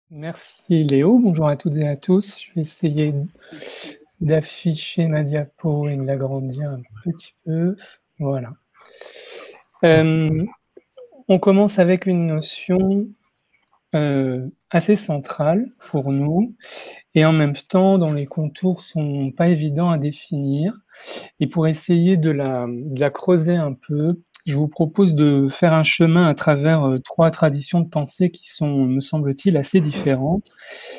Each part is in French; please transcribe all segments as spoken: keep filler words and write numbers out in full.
Merci Léo, bonjour à toutes et à tous. Je vais essayer d'afficher ma diapo et de l'agrandir un petit peu. Voilà. Euh, on commence avec une notion euh, assez centrale pour nous et en même temps dont les contours sont pas évidents à définir. Et pour essayer de la, de la creuser un peu, je vous propose de faire un chemin à travers euh, trois traditions de pensée qui sont, me semble-t-il, assez différentes,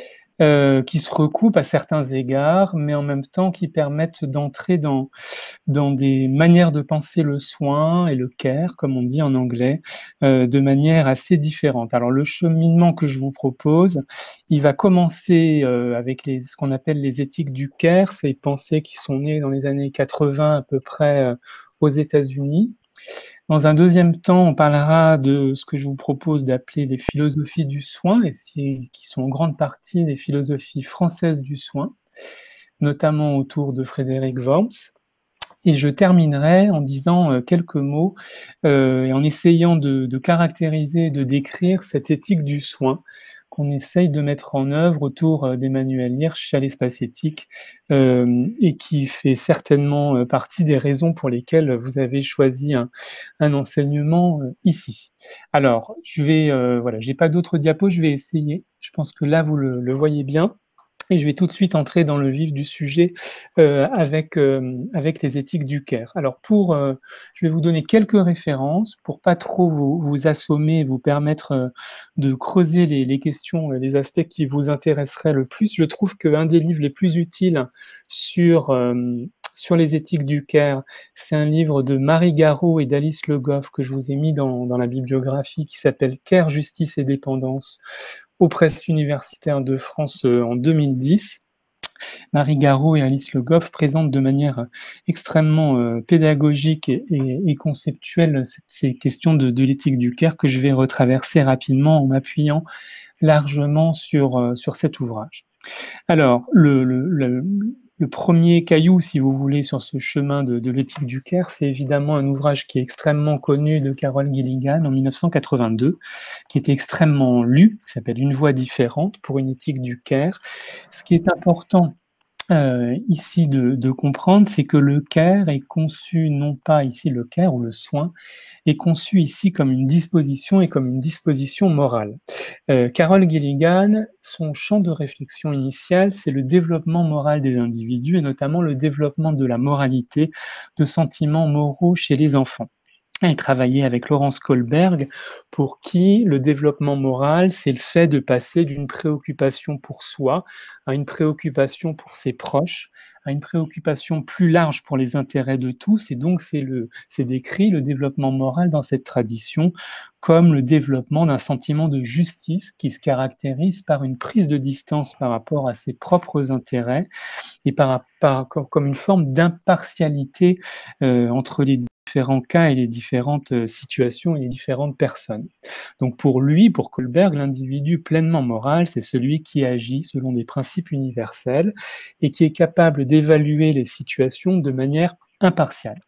euh, qui se recoupent à certains égards, mais en même temps qui permettent d'entrer dans, dans des manières de penser le soin et le care, comme on dit en anglais, euh, de manière assez différente. Alors le cheminement que je vous propose, il va commencer euh, avec les, ce qu'on appelle les éthiques du care, ces pensées qui sont nées dans les années quatre-vingts à peu près euh, aux États-Unis. Dans un deuxième temps, on parlera de ce que je vous propose d'appeler les philosophies du soin, et qui sont en grande partie des philosophies françaises du soin, notamment autour de Frédéric Worms. Et je terminerai en disant euh, quelques mots euh, et en essayant de, de caractériser, de décrire cette éthique du soin qu'on essaye de mettre en œuvre autour euh, d'Emmanuel Hirsch à l'espace éthique euh, et qui fait certainement euh, partie des raisons pour lesquelles vous avez choisi un, un enseignement euh, ici. Alors, je vais, euh, voilà, j'ai pas d'autres diapos, je vais essayer. Je pense que là, vous le, le voyez bien. Et je vais tout de suite entrer dans le vif du sujet euh, avec, euh, avec les éthiques du care. Alors, pour, euh, je vais vous donner quelques références pour pas trop vous, vous assommer et vous permettre euh, de creuser les, les questions et les aspects qui vous intéresseraient le plus. Je trouve qu'un des livres les plus utiles sur, euh, sur les éthiques du care, c'est un livre de Marie Garot et d'Alice Le Goff que je vous ai mis dans, dans la bibliographie qui s'appelle Care, Justice et Dépendance aux presses universitaires de France euh, en deux mille dix. Marie Garot et Alice Le Goff présentent de manière extrêmement euh, pédagogique et, et, et conceptuelle ces questions de, de l'éthique du care que je vais retraverser rapidement en m'appuyant largement sur, euh, sur cet ouvrage. Alors, le, le, le, le premier caillou, si vous voulez, sur ce chemin de, de l'éthique du care, c'est évidemment un ouvrage qui est extrêmement connu de Carol Gilligan en mille neuf cent quatre-vingt-deux, qui était extrêmement lu, qui s'appelle Une voie différente pour une éthique du care. Ce qui est important euh, ici de, de comprendre, c'est que le care est conçu, non pas ici le care ou le soin, est conçu ici comme une disposition et comme une disposition morale. Euh, Carol Gilligan, son champ de réflexion initial, c'est le développement moral des individus et notamment le développement de la moralité, de sentiments moraux chez les enfants. Elle travaillait avec Laurence Kohlberg, pour qui le développement moral, c'est le fait de passer d'une préoccupation pour soi à une préoccupation pour ses proches, à une préoccupation plus large pour les intérêts de tous. Et donc, c'est le, c'est décrit le développement moral dans cette tradition comme le développement d'un sentiment de justice qui se caractérise par une prise de distance par rapport à ses propres intérêts et par, par comme une forme d'impartialité euh, entre les différents cas et les différentes situations et les différentes personnes. Donc pour lui, pour Kohlberg, l'individu pleinement moral, c'est celui qui agit selon des principes universels et qui est capable d'évaluer les situations de manière impartiale.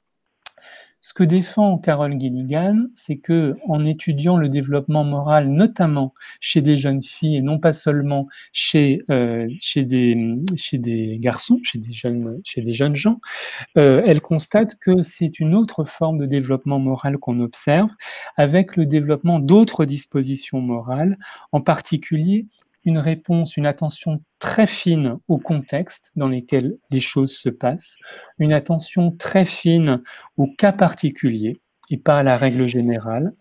Ce que défend Carol Gilligan, c'est que en étudiant le développement moral, notamment chez des jeunes filles et non pas seulement chez euh, chez des chez des garçons, chez des jeunes chez des jeunes gens, euh, elle constate que c'est une autre forme de développement moral qu'on observe, avec le développement d'autres dispositions morales, en particulier une réponse, une attention très fine au contexte dans lequel les choses se passent, une attention très fine au cas particulier et pas à la règle générale,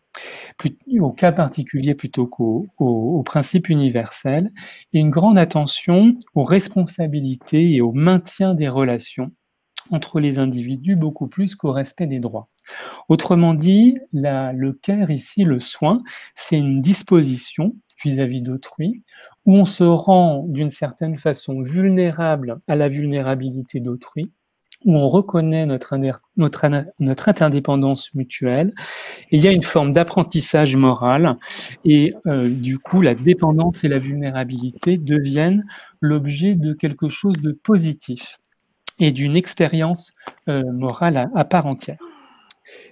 au cas particulier plutôt qu'au au, au principe universel, et une grande attention aux responsabilités et au maintien des relations entre les individus beaucoup plus qu'au respect des droits. Autrement dit, la, le care ici, le soin, c'est une disposition vis-à-vis d'autrui, où on se rend d'une certaine façon vulnérable à la vulnérabilité d'autrui, où on reconnaît notre, notre, notre interdépendance mutuelle, et il y a une forme d'apprentissage moral, et euh, du coup, la dépendance et la vulnérabilité deviennent l'objet de quelque chose de positif et d'une expérience euh, morale à, à part entière.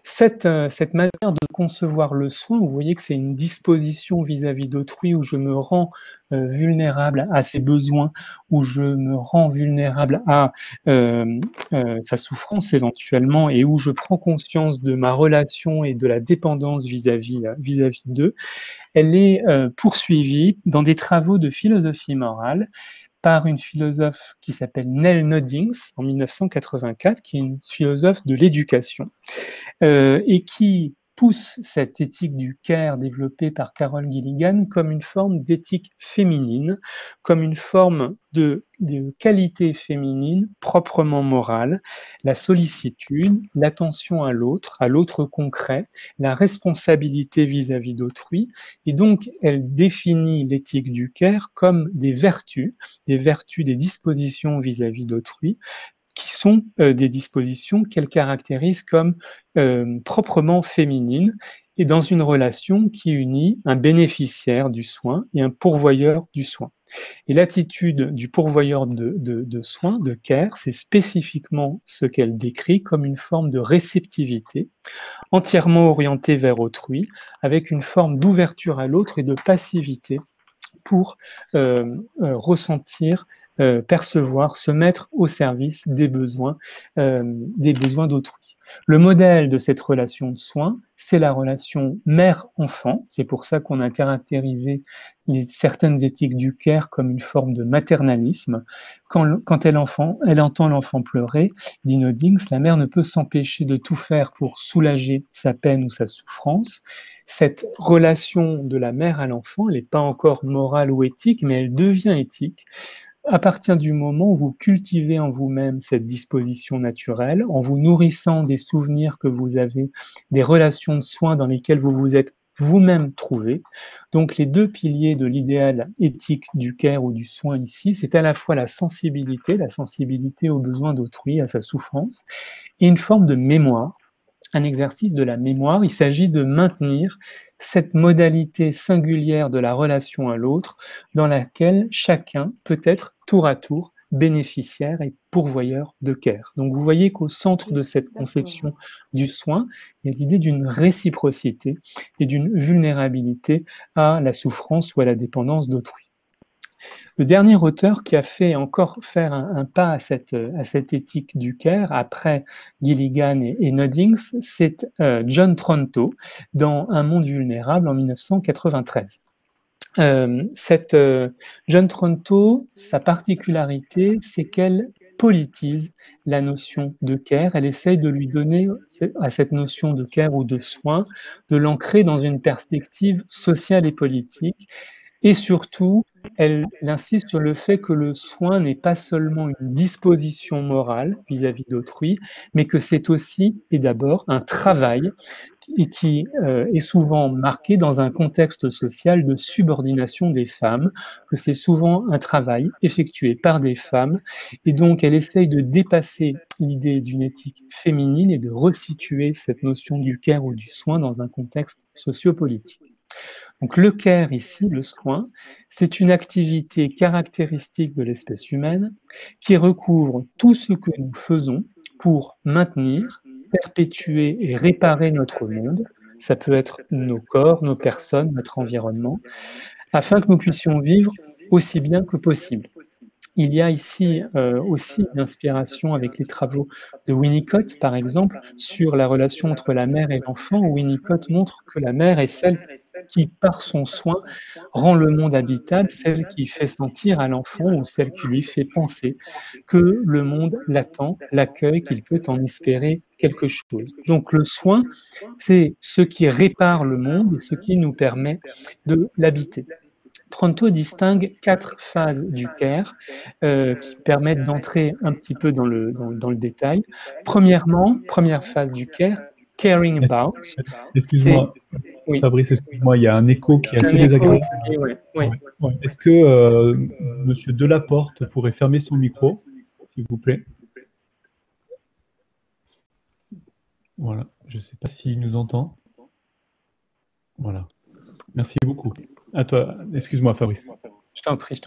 Cette, euh, cette manière de concevoir le soin, vous voyez que c'est une disposition vis-à-vis d'autrui où je me rends euh, vulnérable à ses besoins, où je me rends vulnérable à euh, euh, sa souffrance éventuellement, et où je prends conscience de ma relation et de la dépendance vis-à-vis euh, vis-à-vis d'eux. Elle est euh, poursuivie dans des travaux de philosophie morale par une philosophe qui s'appelle Nell Noddings en mille neuf cent quatre-vingt-quatre, qui est une philosophe de l'éducation, euh, et qui pousse cette éthique du care développée par Carol Gilligan comme une forme d'éthique féminine, comme une forme de, de qualité féminine proprement morale, la sollicitude, l'attention à l'autre, à l'autre concret, la responsabilité vis-à-vis d'autrui, et donc elle définit l'éthique du care comme des vertus, des vertus, des dispositions vis-à-vis d'autrui, qui sont euh, des dispositions qu'elle caractérise comme euh, proprement féminines et dans une relation qui unit un bénéficiaire du soin et un pourvoyeur du soin. Et l'attitude du pourvoyeur de, de, de soins, de care, c'est spécifiquement ce qu'elle décrit comme une forme de réceptivité entièrement orientée vers autrui, avec une forme d'ouverture à l'autre et de passivité pour euh, euh, ressentir, euh, percevoir, se mettre au service des besoins, euh, des besoins d'autrui. Le modèle de cette relation de soins, c'est la relation mère-enfant. C'est pour ça qu'on a caractérisé les, certaines éthiques du care comme une forme de maternalisme. Quand, quand elle, enfant, elle entend l'enfant pleurer, dit Noddings, la mère ne peut s'empêcher de tout faire pour soulager sa peine ou sa souffrance. Cette relation de la mère à l'enfant, elle n'est pas encore morale ou éthique, mais elle devient éthique à partir du moment où vous cultivez en vous-même cette disposition naturelle, en vous nourrissant des souvenirs que vous avez, des relations de soins dans lesquelles vous vous êtes vous-même trouvé. Donc les deux piliers de l'idéal éthique du care ou du soin ici, c'est à la fois la sensibilité, la sensibilité aux besoins d'autrui, à sa souffrance, et une forme de mémoire, un exercice de la mémoire. Il s'agit de maintenir cette modalité singulière de la relation à l'autre dans laquelle chacun peut être tour à tour bénéficiaire et pourvoyeur de care. Donc vous voyez qu'au centre de cette conception du soin, il y a l'idée d'une réciprocité et d'une vulnérabilité à la souffrance ou à la dépendance d'autrui. Le dernier auteur qui a fait encore faire un, un pas à cette, à cette éthique du care, après Gilligan et, et Noddings, c'est euh, John Tronto, dans Un monde vulnérable en mille neuf cent quatre-vingt-treize. Euh, cette, euh, John Tronto, sa particularité, c'est qu'elle politise la notion de care. Elle essaye de lui donner à cette notion de care ou de soin, de l'ancrer dans une perspective sociale et politique. Et surtout, elle insiste sur le fait que le soin n'est pas seulement une disposition morale vis-à-vis d'autrui, mais que c'est aussi et d'abord un travail et qui euh, est souvent marqué dans un contexte social de subordination des femmes, que c'est souvent un travail effectué par des femmes, et donc elle essaye de dépasser l'idée d'une éthique féminine et de resituer cette notion du care ou du soin dans un contexte sociopolitique. Donc le care ici, le soin, c'est une activité caractéristique de l'espèce humaine qui recouvre tout ce que nous faisons pour maintenir, perpétuer et réparer notre monde. Ça peut être nos corps, nos personnes, notre environnement, afin que nous puissions vivre aussi bien que possible. Il y a ici euh, aussi une inspiration avec les travaux de Winnicott, par exemple, sur la relation entre la mère et l'enfant, où Winnicott montre que la mère est celle qui, par son soin, rend le monde habitable, celle qui fait sentir à l'enfant ou celle qui lui fait penser que le monde l'attend, l'accueille, qu'il peut en espérer quelque chose. Donc le soin, c'est ce qui répare le monde et ce qui nous permet de l'habiter. Tronto distingue quatre phases du care euh, qui permettent d'entrer un petit peu dans le, dans, dans le détail. Premièrement, première phase du care, caring about, c'est... Excuse-moi, Oui, Fabrice, excuse-moi, il y a un écho qui est un assez écho désagréable. ici, ouais, ouais. Ouais, ouais. Est-ce que euh, Monsieur Delaporte pourrait fermer son micro, s'il vous plaît? Voilà, je ne sais pas s'il nous entend. Voilà, merci beaucoup. À toi, excuse-moi Fabrice. Je t'en prie, je t'en prie.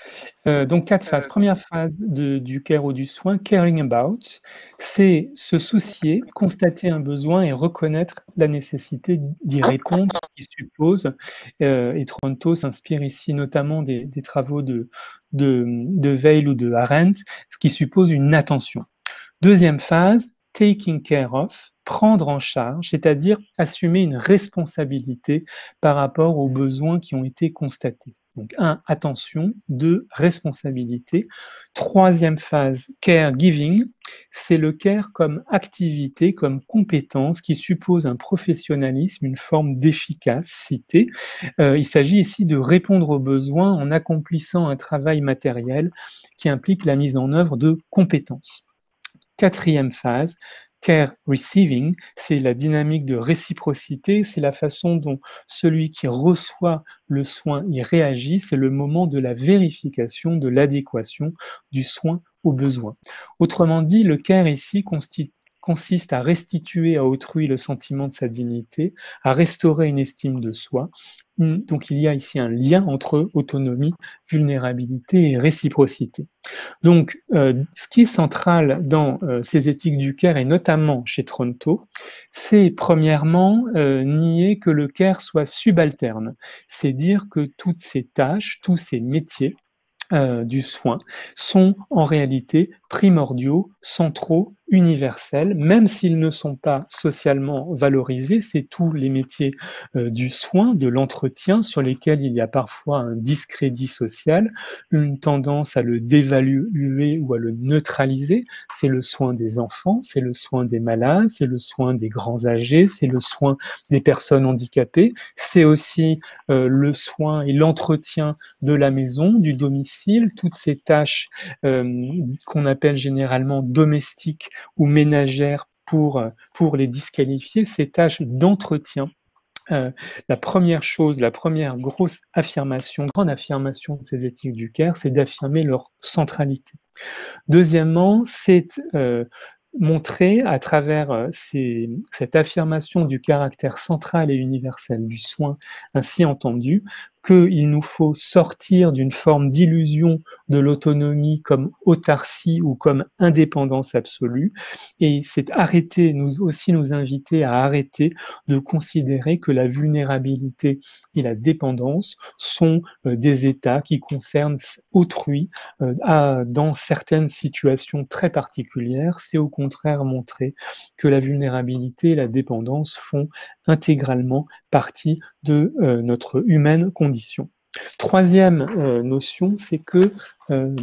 Euh, donc quatre phases. Première phase de, du care ou du soin, caring about, c'est se soucier, constater un besoin et reconnaître la nécessité d'y répondre, ce qui suppose, euh, et Tronto s'inspire ici notamment des, des travaux de, de, de Weil ou de Arendt, ce qui suppose une attention. Deuxième phase, taking care of, prendre en charge, c'est-à-dire assumer une responsabilité par rapport aux besoins qui ont été constatés. Donc, un, attention. Deux, responsabilité. Troisième phase, caregiving. C'est le care comme activité, comme compétence qui suppose un professionnalisme, une forme d'efficacité. Euh, il s'agit ici de répondre aux besoins en accomplissant un travail matériel qui implique la mise en œuvre de compétences. Quatrième phase, care receiving, c'est la dynamique de réciprocité, c'est la façon dont celui qui reçoit le soin y réagit, c'est le moment de la vérification de l'adéquation du soin aux besoins. Autrement dit, le care ici constitue consiste à restituer à autrui le sentiment de sa dignité, à restaurer une estime de soi. Donc il y a ici un lien entre autonomie, vulnérabilité et réciprocité. Donc, euh, ce qui est central dans euh, ces éthiques du care, et notamment chez Tronto, c'est premièrement euh, nier que le care soit subalterne. C'est dire que toutes ces tâches, tous ces métiers euh, du soin sont en réalité primordiaux, centraux, universels, même s'ils ne sont pas socialement valorisés. C'est tous les métiers euh, du soin, de l'entretien, sur lesquels il y a parfois un discrédit social, une tendance à le dévaluer ou à le neutraliser. C'est le soin des enfants, c'est le soin des malades, c'est le soin des grands âgés, c'est le soin des personnes handicapées, c'est aussi euh, le soin et l'entretien de la maison, du domicile, toutes ces tâches euh, qu'on appelle généralement domestiques ou ménagères pour, pour les disqualifier, ces tâches d'entretien. Euh, la première chose, la première grosse affirmation, grande affirmation de ces éthiques du care, c'est d'affirmer leur centralité. Deuxièmement, c'est euh, montrer à travers ces, cette affirmation du caractère central et universel du soin, ainsi entendu, qu'il nous faut sortir d'une forme d'illusion de l'autonomie comme autarcie ou comme indépendance absolue, et c'est arrêter, nous aussi nous inviter à arrêter de considérer que la vulnérabilité et la dépendance sont euh, des états qui concernent autrui euh, à, dans certaines situations très particulières. C'est au contraire montrer que la vulnérabilité et la dépendance font intégralement partie de euh, notre humaine condition. Troisième euh, notion, c'est que euh,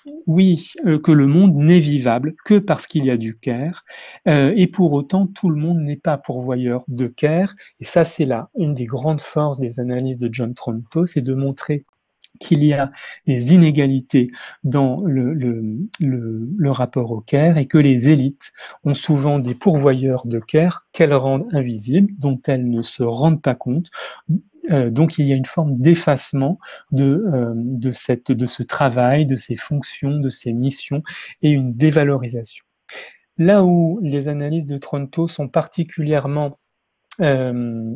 oui, euh, que le monde n'est vivable que parce qu'il y a du care, euh, et pour autant, tout le monde n'est pas pourvoyeur de care, et ça, c'est là une des grandes forces des analyses de John Tronto, c'est de montrer qu'il y a des inégalités dans le, le, le, le rapport au care et que les élites ont souvent des pourvoyeurs de care qu'elles rendent invisibles, dont elles ne se rendent pas compte. Euh, donc il y a une forme d'effacement de, euh, de, cette, de ce travail, de ces fonctions, de ces missions et une dévalorisation. Là où les analyses de Tronto sont particulièrement euh,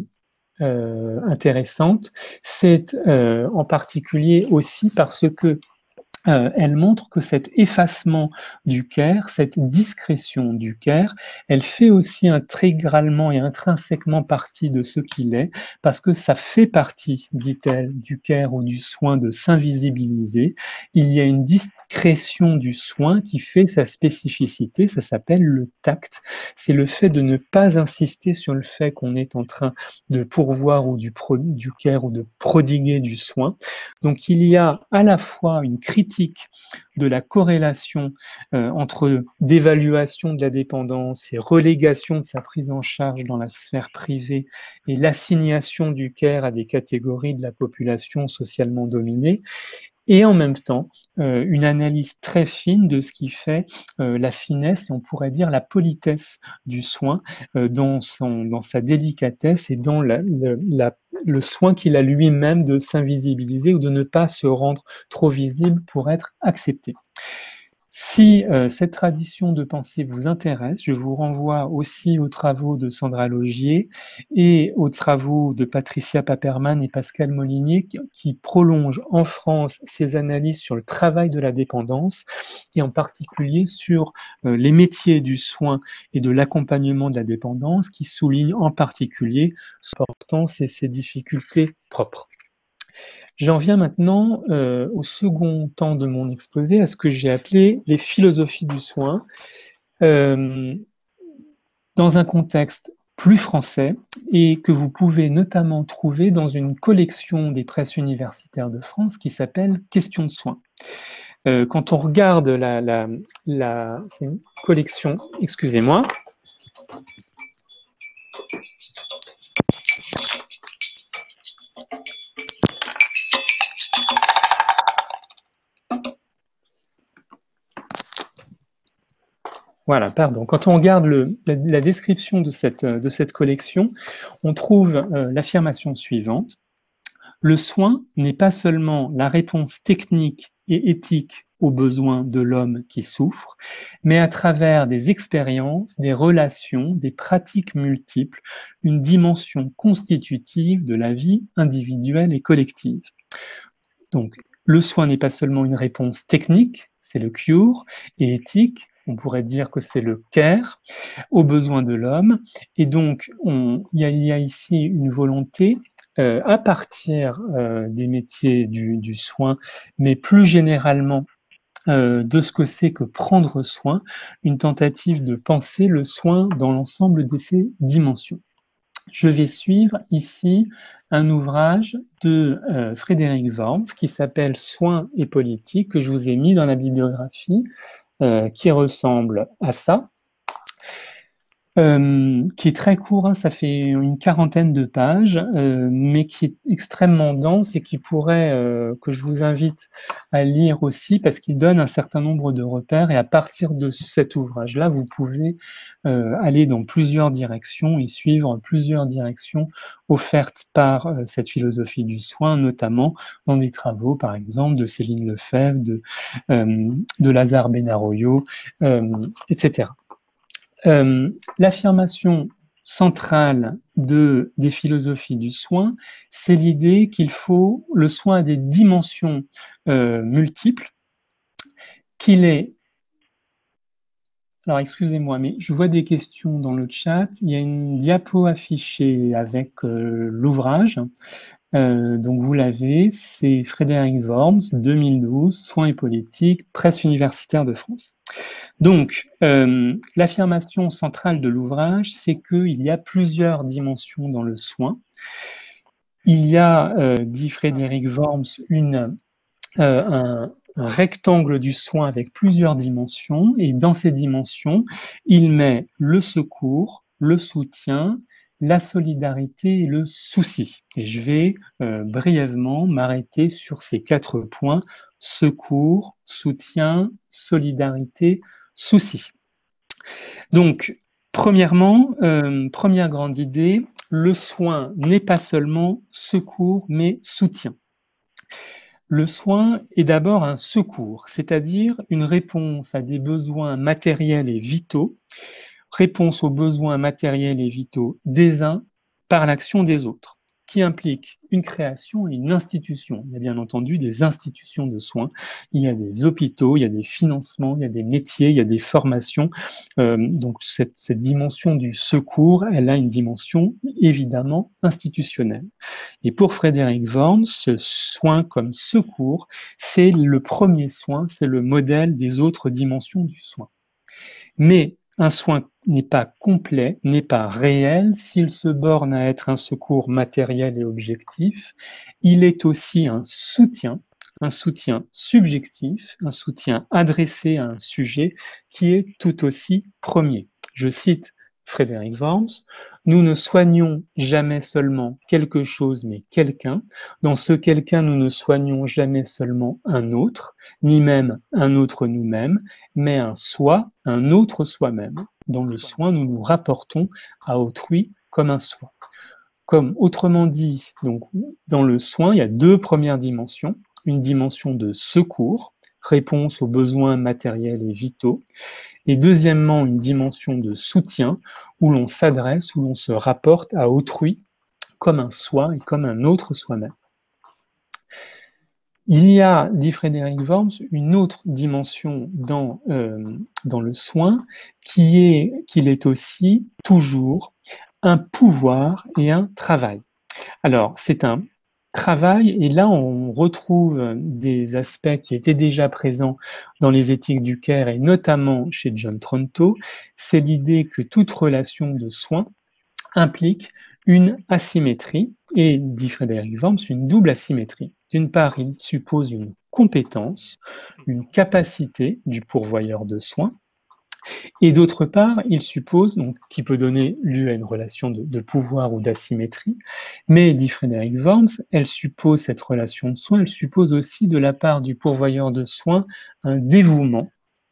Euh, intéressante, c'est euh, en particulier aussi parce que euh, elle montre que cet effacement du care, cette discrétion du care, elle fait aussi intégralement et intrinsèquement partie de ce qu'il est, parce que ça fait partie, dit-elle, du care ou du soin de s'invisibiliser. Il y a une discrétion du soin qui fait sa spécificité, ça s'appelle le tact. C'est le fait de ne pas insister sur le fait qu'on est en train de pourvoir ou du, pro, du care ou de prodiguer du soin. Donc il y a à la fois une critique de la corrélation euh, entre dévaluation de la dépendance et relégation de sa prise en charge dans la sphère privée et l'assignation du care à des catégories de la population socialement dominée, et en même temps euh, une analyse très fine de ce qui fait euh, la finesse et on pourrait dire la politesse du soin euh, dans, son, dans sa délicatesse et dans la, la, la, le soin qu'il a lui-même de s'invisibiliser ou de ne pas se rendre trop visible pour être accepté. Si euh, cette tradition de pensée vous intéresse, je vous renvoie aussi aux travaux de Sandra Logier et aux travaux de Patricia Paperman et Pascal Molinier qui, qui prolongent en France ces analyses sur le travail de la dépendance et en particulier sur euh, les métiers du soin et de l'accompagnement de la dépendance qui soulignent en particulier son importance et ses difficultés propres. J'en viens maintenant euh, au second temps de mon exposé, à ce que j'ai appelé les philosophies du soin, euh, dans un contexte plus français et que vous pouvez notamment trouver dans une collection des presses universitaires de France qui s'appelle Questions de soins. Euh, quand on regarde la, la, la c'est une collection, excusez-moi, Voilà, pardon. Quand on regarde le, la, la description de cette, de cette collection, on trouve euh, l'affirmation suivante. Le soin n'est pas seulement la réponse technique et éthique aux besoins de l'homme qui souffre, mais à travers des expériences, des relations, des pratiques multiples, une dimension constitutive de la vie individuelle et collective. Donc, le soin n'est pas seulement une réponse technique, c'est le cure, et éthique, on pourrait dire que c'est le care, aux besoins de l'homme. Et donc, on, il, y a, il y a ici une volonté, euh, à partir euh, des métiers du, du soin, mais plus généralement euh, de ce que c'est que prendre soin, une tentative de penser le soin dans l'ensemble de ses dimensions. Je vais suivre ici un ouvrage de euh, Frédéric Worms qui s'appelle Soins et politique, que je vous ai mis dans la bibliographie, euh, qui ressemble à ça, euh, qui est très court, hein, ça fait une quarantaine de pages, euh, mais qui est extrêmement dense et qui pourrait, euh, que je vous invite à lire aussi, parce qu'il donne un certain nombre de repères, et à partir de cet ouvrage-là, vous pouvez euh, aller dans plusieurs directions et suivre plusieurs directions offertes par euh, cette philosophie du soin, notamment dans des travaux, par exemple, de Céline Lefebvre, de, euh, de Lazare Benaroyo, euh, et cetera. Euh, l'affirmation centrale de, des philosophies du soin, c'est l'idée qu'il faut, le soin a des dimensions euh, multiples, qu'il est, alors excusez-moi, mais je vois des questions dans le chat, il y a une diapo affichée avec euh, l'ouvrage, euh, donc vous l'avez, c'est Frédéric Worms, deux mille douze, Soins et politique, Presse universitaire de France. Donc, euh, l'affirmation centrale de l'ouvrage, c'est qu'il y a plusieurs dimensions dans le soin. Il y a, euh, dit Frédéric Worms, une, euh, un, un rectangle du soin avec plusieurs dimensions, et dans ces dimensions, il met le secours, le soutien, la solidarité et le souci. Et je vais euh, brièvement m'arrêter sur ces quatre points: secours, soutien, solidarité, souci. Donc, premièrement, euh, première grande idée, le soin n'est pas seulement secours, mais soutien. Le soin est d'abord un secours, c'est-à-dire une réponse à des besoins matériels et vitaux, réponse aux besoins matériels et vitaux des uns par l'action des autres, qui implique une création et une institution. Il y a bien entendu des institutions de soins, il y a des hôpitaux, il y a des financements, il y a des métiers, il y a des formations. Euh, donc cette, cette dimension du secours, elle a une dimension évidemment institutionnelle. Et pour Frédéric Worms, ce soin comme secours, c'est le premier soin, c'est le modèle des autres dimensions du soin. Mais un soin n'est pas complet, n'est pas réel s'il se borne à être un secours matériel et objectif. Il est aussi un soutien, un soutien subjectif, un soutien adressé à un sujet qui est tout aussi premier. Je cite Frédéric Worms, « Nous ne soignons jamais seulement quelque chose, mais quelqu'un. Dans ce quelqu'un, nous ne soignons jamais seulement un autre, ni même un autre nous-mêmes, mais un soi, un autre soi-même. Dans le soin, nous nous rapportons à autrui comme un soi. » Comme autrement dit, donc, dans le soin, il y a deux premières dimensions. Une dimension de secours, réponse aux besoins matériels et vitaux. Et deuxièmement, une dimension de soutien où l'on s'adresse, où l'on se rapporte à autrui comme un soi et comme un autre soi-même. Il y a, dit Frédéric Worms, une autre dimension dans, euh, dans le soin qui est qu'il est aussi toujours un pouvoir et un travail. Alors, c'est un travail, et là on retrouve des aspects qui étaient déjà présents dans les éthiques du Caire et notamment chez John Tronto, c'est l'idée que toute relation de soin implique une asymétrie, et dit Frédéric Worms, une double asymétrie. D'une part, il suppose une compétence, une capacité du pourvoyeur de soins, et d'autre part, il suppose, donc, qui peut donner lieu à une relation de, de pouvoir ou d'asymétrie, mais, dit Frédéric Worms, elle suppose cette relation de soins, elle suppose aussi de la part du pourvoyeur de soins un dévouement.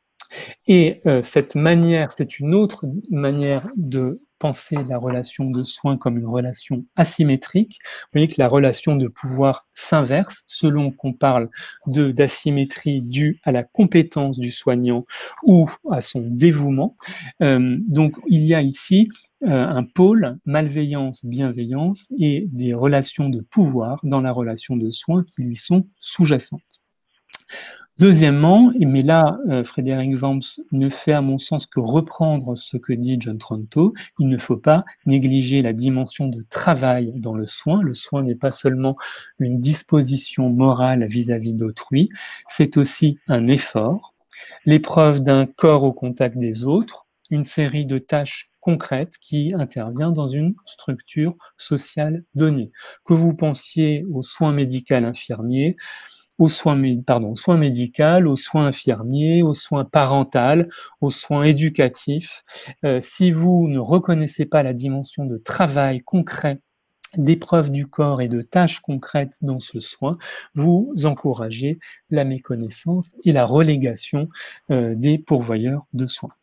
Et euh, cette manière, c'est une autre manière de penser la relation de soins comme une relation asymétrique. Vous voyez que la relation de pouvoir s'inverse selon qu'on parle de d'asymétrie due à la compétence du soignant ou à son dévouement. Euh, donc il y a ici euh, un pôle malveillance-bienveillance et des relations de pouvoir dans la relation de soins qui lui sont sous-jacentes. Deuxièmement, mais là, euh, Frédéric Worms ne fait à mon sens que reprendre ce que dit John Tronto, il ne faut pas négliger la dimension de travail dans le soin. Le soin n'est pas seulement une disposition morale vis-à-vis d'autrui, c'est aussi un effort, l'épreuve d'un corps au contact des autres, une série de tâches concrètes qui intervient dans une structure sociale donnée. Que vous pensiez au soin médical infirmier, aux soins, pardon, aux soins médicaux, aux soins infirmiers, aux soins parentaux, aux soins éducatifs. Euh, si vous ne reconnaissez pas la dimension de travail concret, d'épreuve du corps et de tâches concrètes dans ce soin, vous encouragez la méconnaissance et la relégation euh, des pourvoyeurs de soins.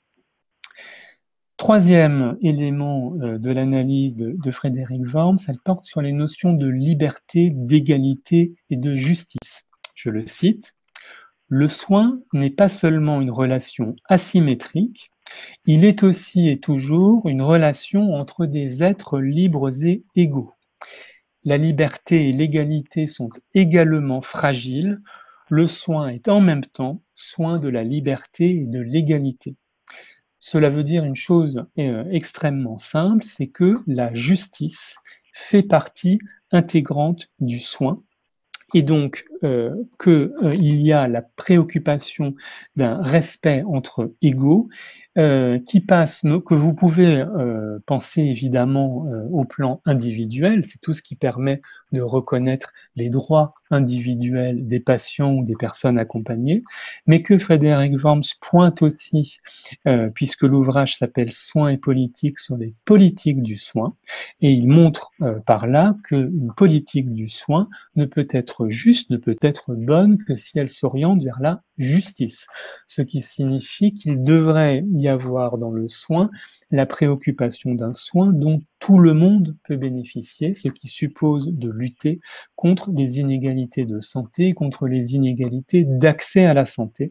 Troisième élément de l'analyse de, de Frédéric Worms, elle porte sur les notions de liberté, d'égalité et de justice. Je le cite, « Le soin n'est pas seulement une relation asymétrique, il est aussi et toujours une relation entre des êtres libres et égaux. La liberté et l'égalité sont également fragiles, le soin est en même temps soin de la liberté et de l'égalité. » Cela veut dire une chose euh, extrêmement simple, c'est que la justice fait partie intégrante du soin. Et donc, euh, qu'il euh, y a la préoccupation d'un respect entre égaux euh, qui passe, no, que vous pouvez euh, penser évidemment euh, au plan individuel, c'est tout ce qui permet de reconnaître les droits individuels des patients ou des personnes accompagnées, mais que Frédéric Worms pointe aussi, euh, puisque l'ouvrage s'appelle « Soins et politique » sur les politiques du soin, et il montre euh, par là qu'une politique du soin ne peut être juste, ne peut être bonne que si elle s'oriente vers la justice, ce qui signifie qu'il devrait y avoir dans le soin la préoccupation d'un soin dont tout le monde peut bénéficier, ce qui suppose de lutter contre les inégalités de santé, contre les inégalités d'accès à la santé.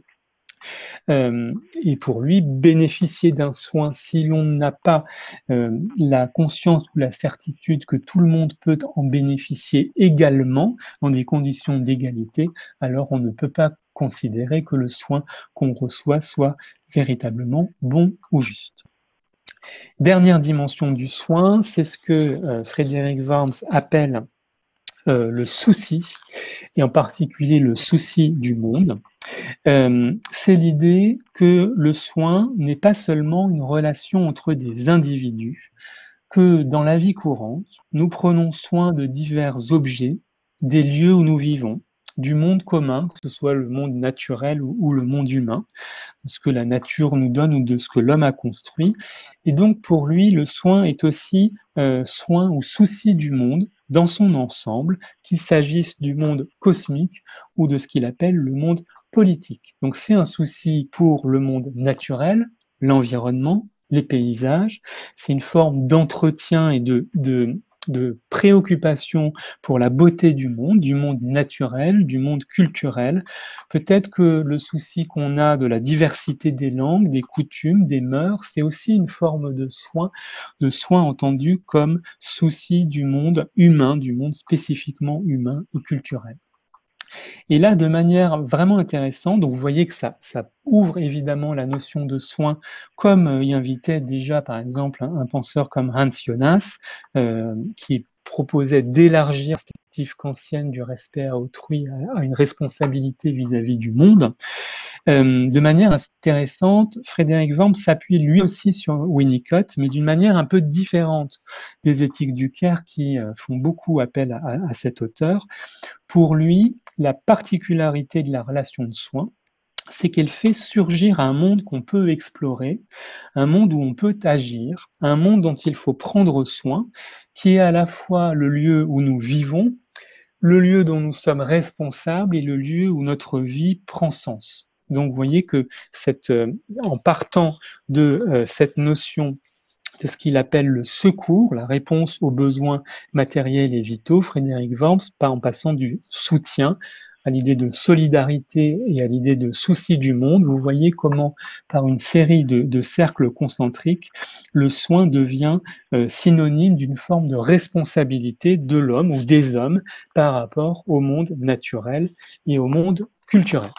Euh, et pour lui, bénéficier d'un soin, si l'on n'a pas euh, la conscience ou la certitude que tout le monde peut en bénéficier également, dans des conditions d'égalité, alors on ne peut pas considérer que le soin qu'on reçoit soit véritablement bon ou juste. Dernière dimension du soin, c'est ce que euh, Frédéric Worms appelle euh, le souci, et en particulier le souci du monde. Euh, c'est l'idée que le soin n'est pas seulement une relation entre des individus, que dans la vie courante, nous prenons soin de divers objets, des lieux où nous vivons, du monde commun, que ce soit le monde naturel ou, ou le monde humain, de ce que la nature nous donne ou de ce que l'homme a construit. Et donc pour lui, le soin est aussi euh, soin ou souci du monde dans son ensemble, qu'il s'agisse du monde cosmique ou de ce qu'il appelle le monde politique. Donc c'est un souci pour le monde naturel, l'environnement, les paysages, c'est une forme d'entretien et de, de, de préoccupation pour la beauté du monde, du monde naturel, du monde culturel. Peut-être que le souci qu'on a de la diversité des langues, des coutumes, des mœurs, c'est aussi une forme de soin, de soin entendu comme souci du monde humain, du monde spécifiquement humain et culturel. Et là, de manière vraiment intéressante, donc vous voyez que ça, ça ouvre évidemment la notion de soin, comme y invitait déjà par exemple un, un penseur comme Hans Jonas, euh, qui proposait d'élargir cette perspective kantienne du respect à autrui à, à une responsabilité vis-à-vis du monde. Euh, de manière intéressante, Frédéric Worms s'appuie lui aussi sur Winnicott, mais d'une manière un peu différente des éthiques du Caire qui euh, font beaucoup appel à, à cet auteur. Pour lui, la particularité de la relation de soins, c'est qu'elle fait surgir un monde qu'on peut explorer, un monde où on peut agir, un monde dont il faut prendre soin, qui est à la fois le lieu où nous vivons, le lieu dont nous sommes responsables et le lieu où notre vie prend sens. Donc vous voyez que cette, euh, en partant de euh, cette notion de ce qu'il appelle le secours, la réponse aux besoins matériels et vitaux, Frédéric Worms, pas en passant du soutien à l'idée de solidarité et à l'idée de souci du monde, vous voyez comment, par une série de, de cercles concentriques, le soin devient euh, synonyme d'une forme de responsabilité de l'homme ou des hommes par rapport au monde naturel et au monde culturel.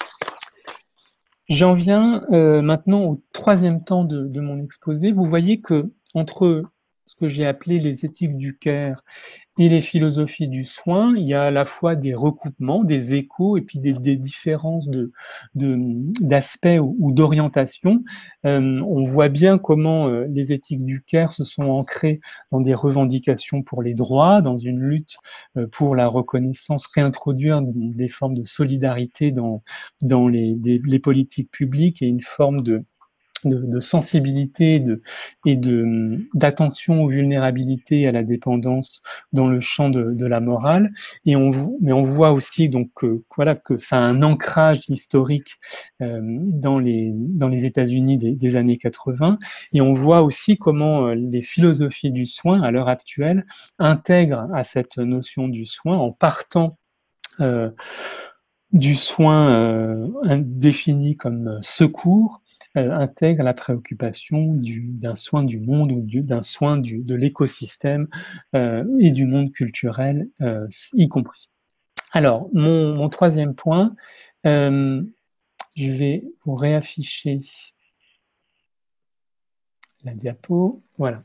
J'en viens euh, maintenant au troisième temps de, de mon exposé. Vous voyez que entre ce que j'ai appelé les éthiques du Caire et les philosophies du soin, il y a à la fois des recoupements, des échos et puis des, des différences de, de, d'aspects ou, ou d'orientation. Euh, on voit bien comment euh, les éthiques du Caire se sont ancrées dans des revendications pour les droits, dans une lutte euh, pour la reconnaissance, réintroduire des formes de solidarité dans, dans les, des, les politiques publiques et une forme de De, de sensibilité de, et de, d'attention aux vulnérabilités, à la dépendance dans le champ de, de la morale. Et on, mais on voit aussi donc que, voilà, que ça a un ancrage historique euh, dans les, dans les États-Unis des, des années quatre-vingts. Et on voit aussi comment euh, les philosophies du soin, à l'heure actuelle, intègrent à cette notion du soin en partant euh, du soin euh, défini comme secours, euh, intègre la préoccupation du, d'un soin du monde ou du, d'un soin du, de l'écosystème euh, et du monde culturel euh, y compris. Alors, mon, mon troisième point, euh, je vais vous réafficher la diapo. Voilà.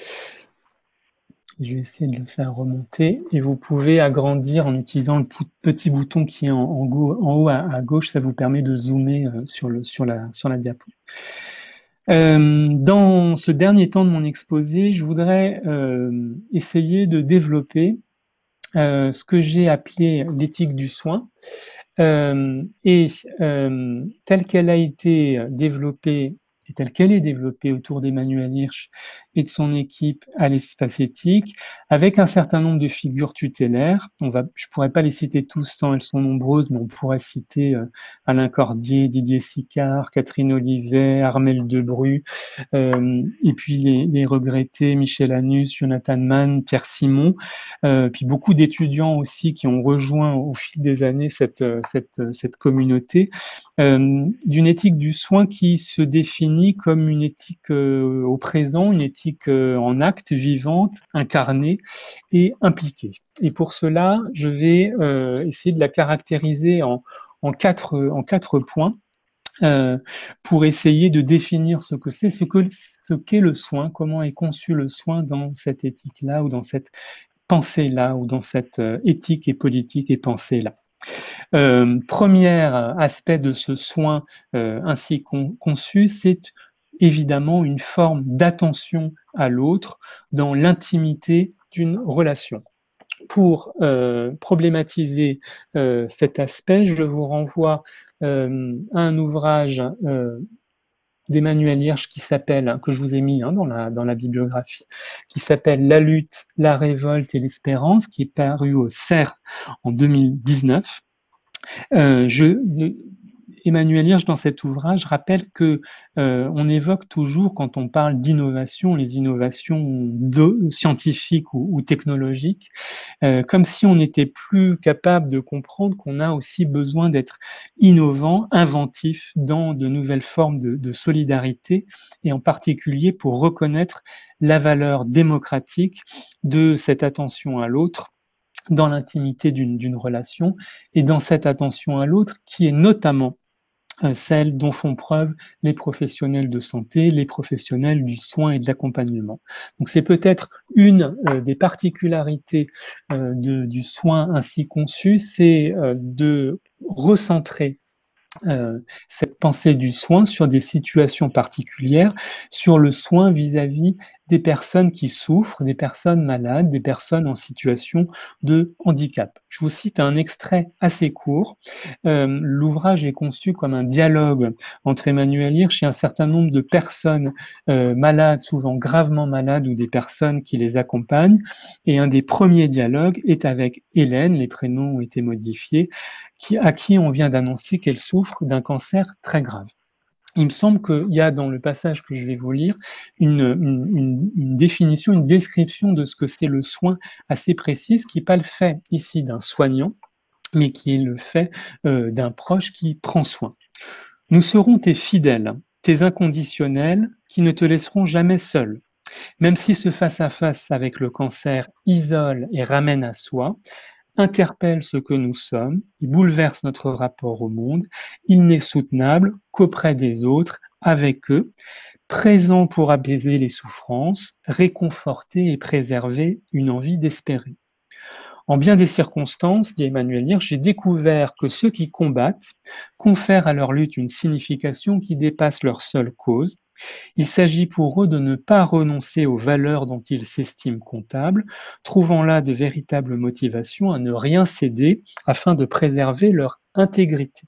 Je vais essayer de le faire remonter et vous pouvez agrandir en utilisant le petit bouton qui est en, en, go, en haut à, à gauche, ça vous permet de zoomer euh, sur, le, sur, la, sur la diapo. Euh, dans ce dernier temps de mon exposé, je voudrais euh, essayer de développer euh, ce que j'ai appelé l'éthique du soin euh, et euh, telle qu'elle a été développée et telle qu'elle est développée autour d'Emmanuel Hirsch et de son équipe à l'espace éthique, avec un certain nombre de figures tutélaires. On va, je ne pourrais pas les citer tous tant elles sont nombreuses, mais on pourrait citer euh, Alain Cordier, Didier Sicard, Catherine Olivet, Armelle Debru, euh, et puis les, les regrettés Michel Anus, Jonathan Mann, Pierre Simon, euh, puis beaucoup d'étudiants aussi qui ont rejoint au fil des années cette, cette, cette communauté, euh, d'une éthique du soin qui se définit comme une éthique euh, au présent, une éthique euh, en acte, vivante, incarnée et impliquée. Et pour cela, je vais euh, essayer de la caractériser en, en, quatre, en quatre points euh, pour essayer de définir ce que c'est, ce que, ce qu'est le soin, comment est conçu le soin dans cette éthique-là ou dans cette pensée-là ou dans cette euh, éthique et politique et pensée-là. Euh, premier aspect de ce soin euh, ainsi con, conçu, c'est évidemment une forme d'attention à l'autre dans l'intimité d'une relation. Pour euh, problématiser euh, cet aspect, je vous renvoie euh, à un ouvrage euh, d'Emmanuel Hirsch qui s'appelle, que je vous ai mis hein, dans, la, dans la bibliographie, qui s'appelle La lutte, la révolte et l'espérance, qui est paru au C E R en deux mille dix-neuf. Euh, je, Emmanuel Hirsch, dans cet ouvrage, rappelle que euh, on évoque toujours, quand on parle d'innovation, les innovations de, scientifiques ou, ou technologiques, euh, comme si on n'était plus capable de comprendre qu'on a aussi besoin d'être innovant, inventif dans de nouvelles formes de, de solidarité, et en particulier pour reconnaître la valeur démocratique de cette attention à l'autre dans l'intimité d'une d'une relation, et dans cette attention à l'autre qui est notamment euh, celle dont font preuve les professionnels de santé, les professionnels du soin et de l'accompagnement. Donc c'est peut-être une euh, des particularités euh, de, du soin ainsi conçu, c'est euh, de recentrer Euh, cette pensée du soin sur des situations particulières, sur le soin vis-à-vis des personnes qui souffrent, des personnes malades, des personnes en situation de handicap. Je vous cite un extrait assez court. Euh, L'ouvrage est conçu comme un dialogue entre Emmanuel Hirsch et un certain nombre de personnes euh, malades, souvent gravement malades, ou des personnes qui les accompagnent. Et un des premiers dialogues est avec Hélène, les prénoms ont été modifiés, qui, à qui on vient d'annoncer qu'elle souffre d'un cancer très grave. Il me semble qu'il y a dans le passage que je vais vous lire une, une, une, une définition, une description de ce que c'est le soin assez précise, qui n'est pas le fait ici d'un soignant, mais qui est le fait euh, d'un proche qui prend soin. Nous serons tes fidèles, tes inconditionnels, qui ne te laisseront jamais seul. Même si ce face-à-face avec le cancer isole et ramène à soi, interpelle ce que nous sommes, il bouleverse notre rapport au monde, il n'est soutenable qu'auprès des autres, avec eux, présent pour apaiser les souffrances, réconforter et préserver une envie d'espérer. En bien des circonstances, dit Emmanuel Hirsch, j'ai découvert que ceux qui combattent confèrent à leur lutte une signification qui dépasse leur seule cause. Il s'agit pour eux de ne pas renoncer aux valeurs dont ils s'estiment comptables, trouvant là de véritables motivations à ne rien céder afin de préserver leur intégrité.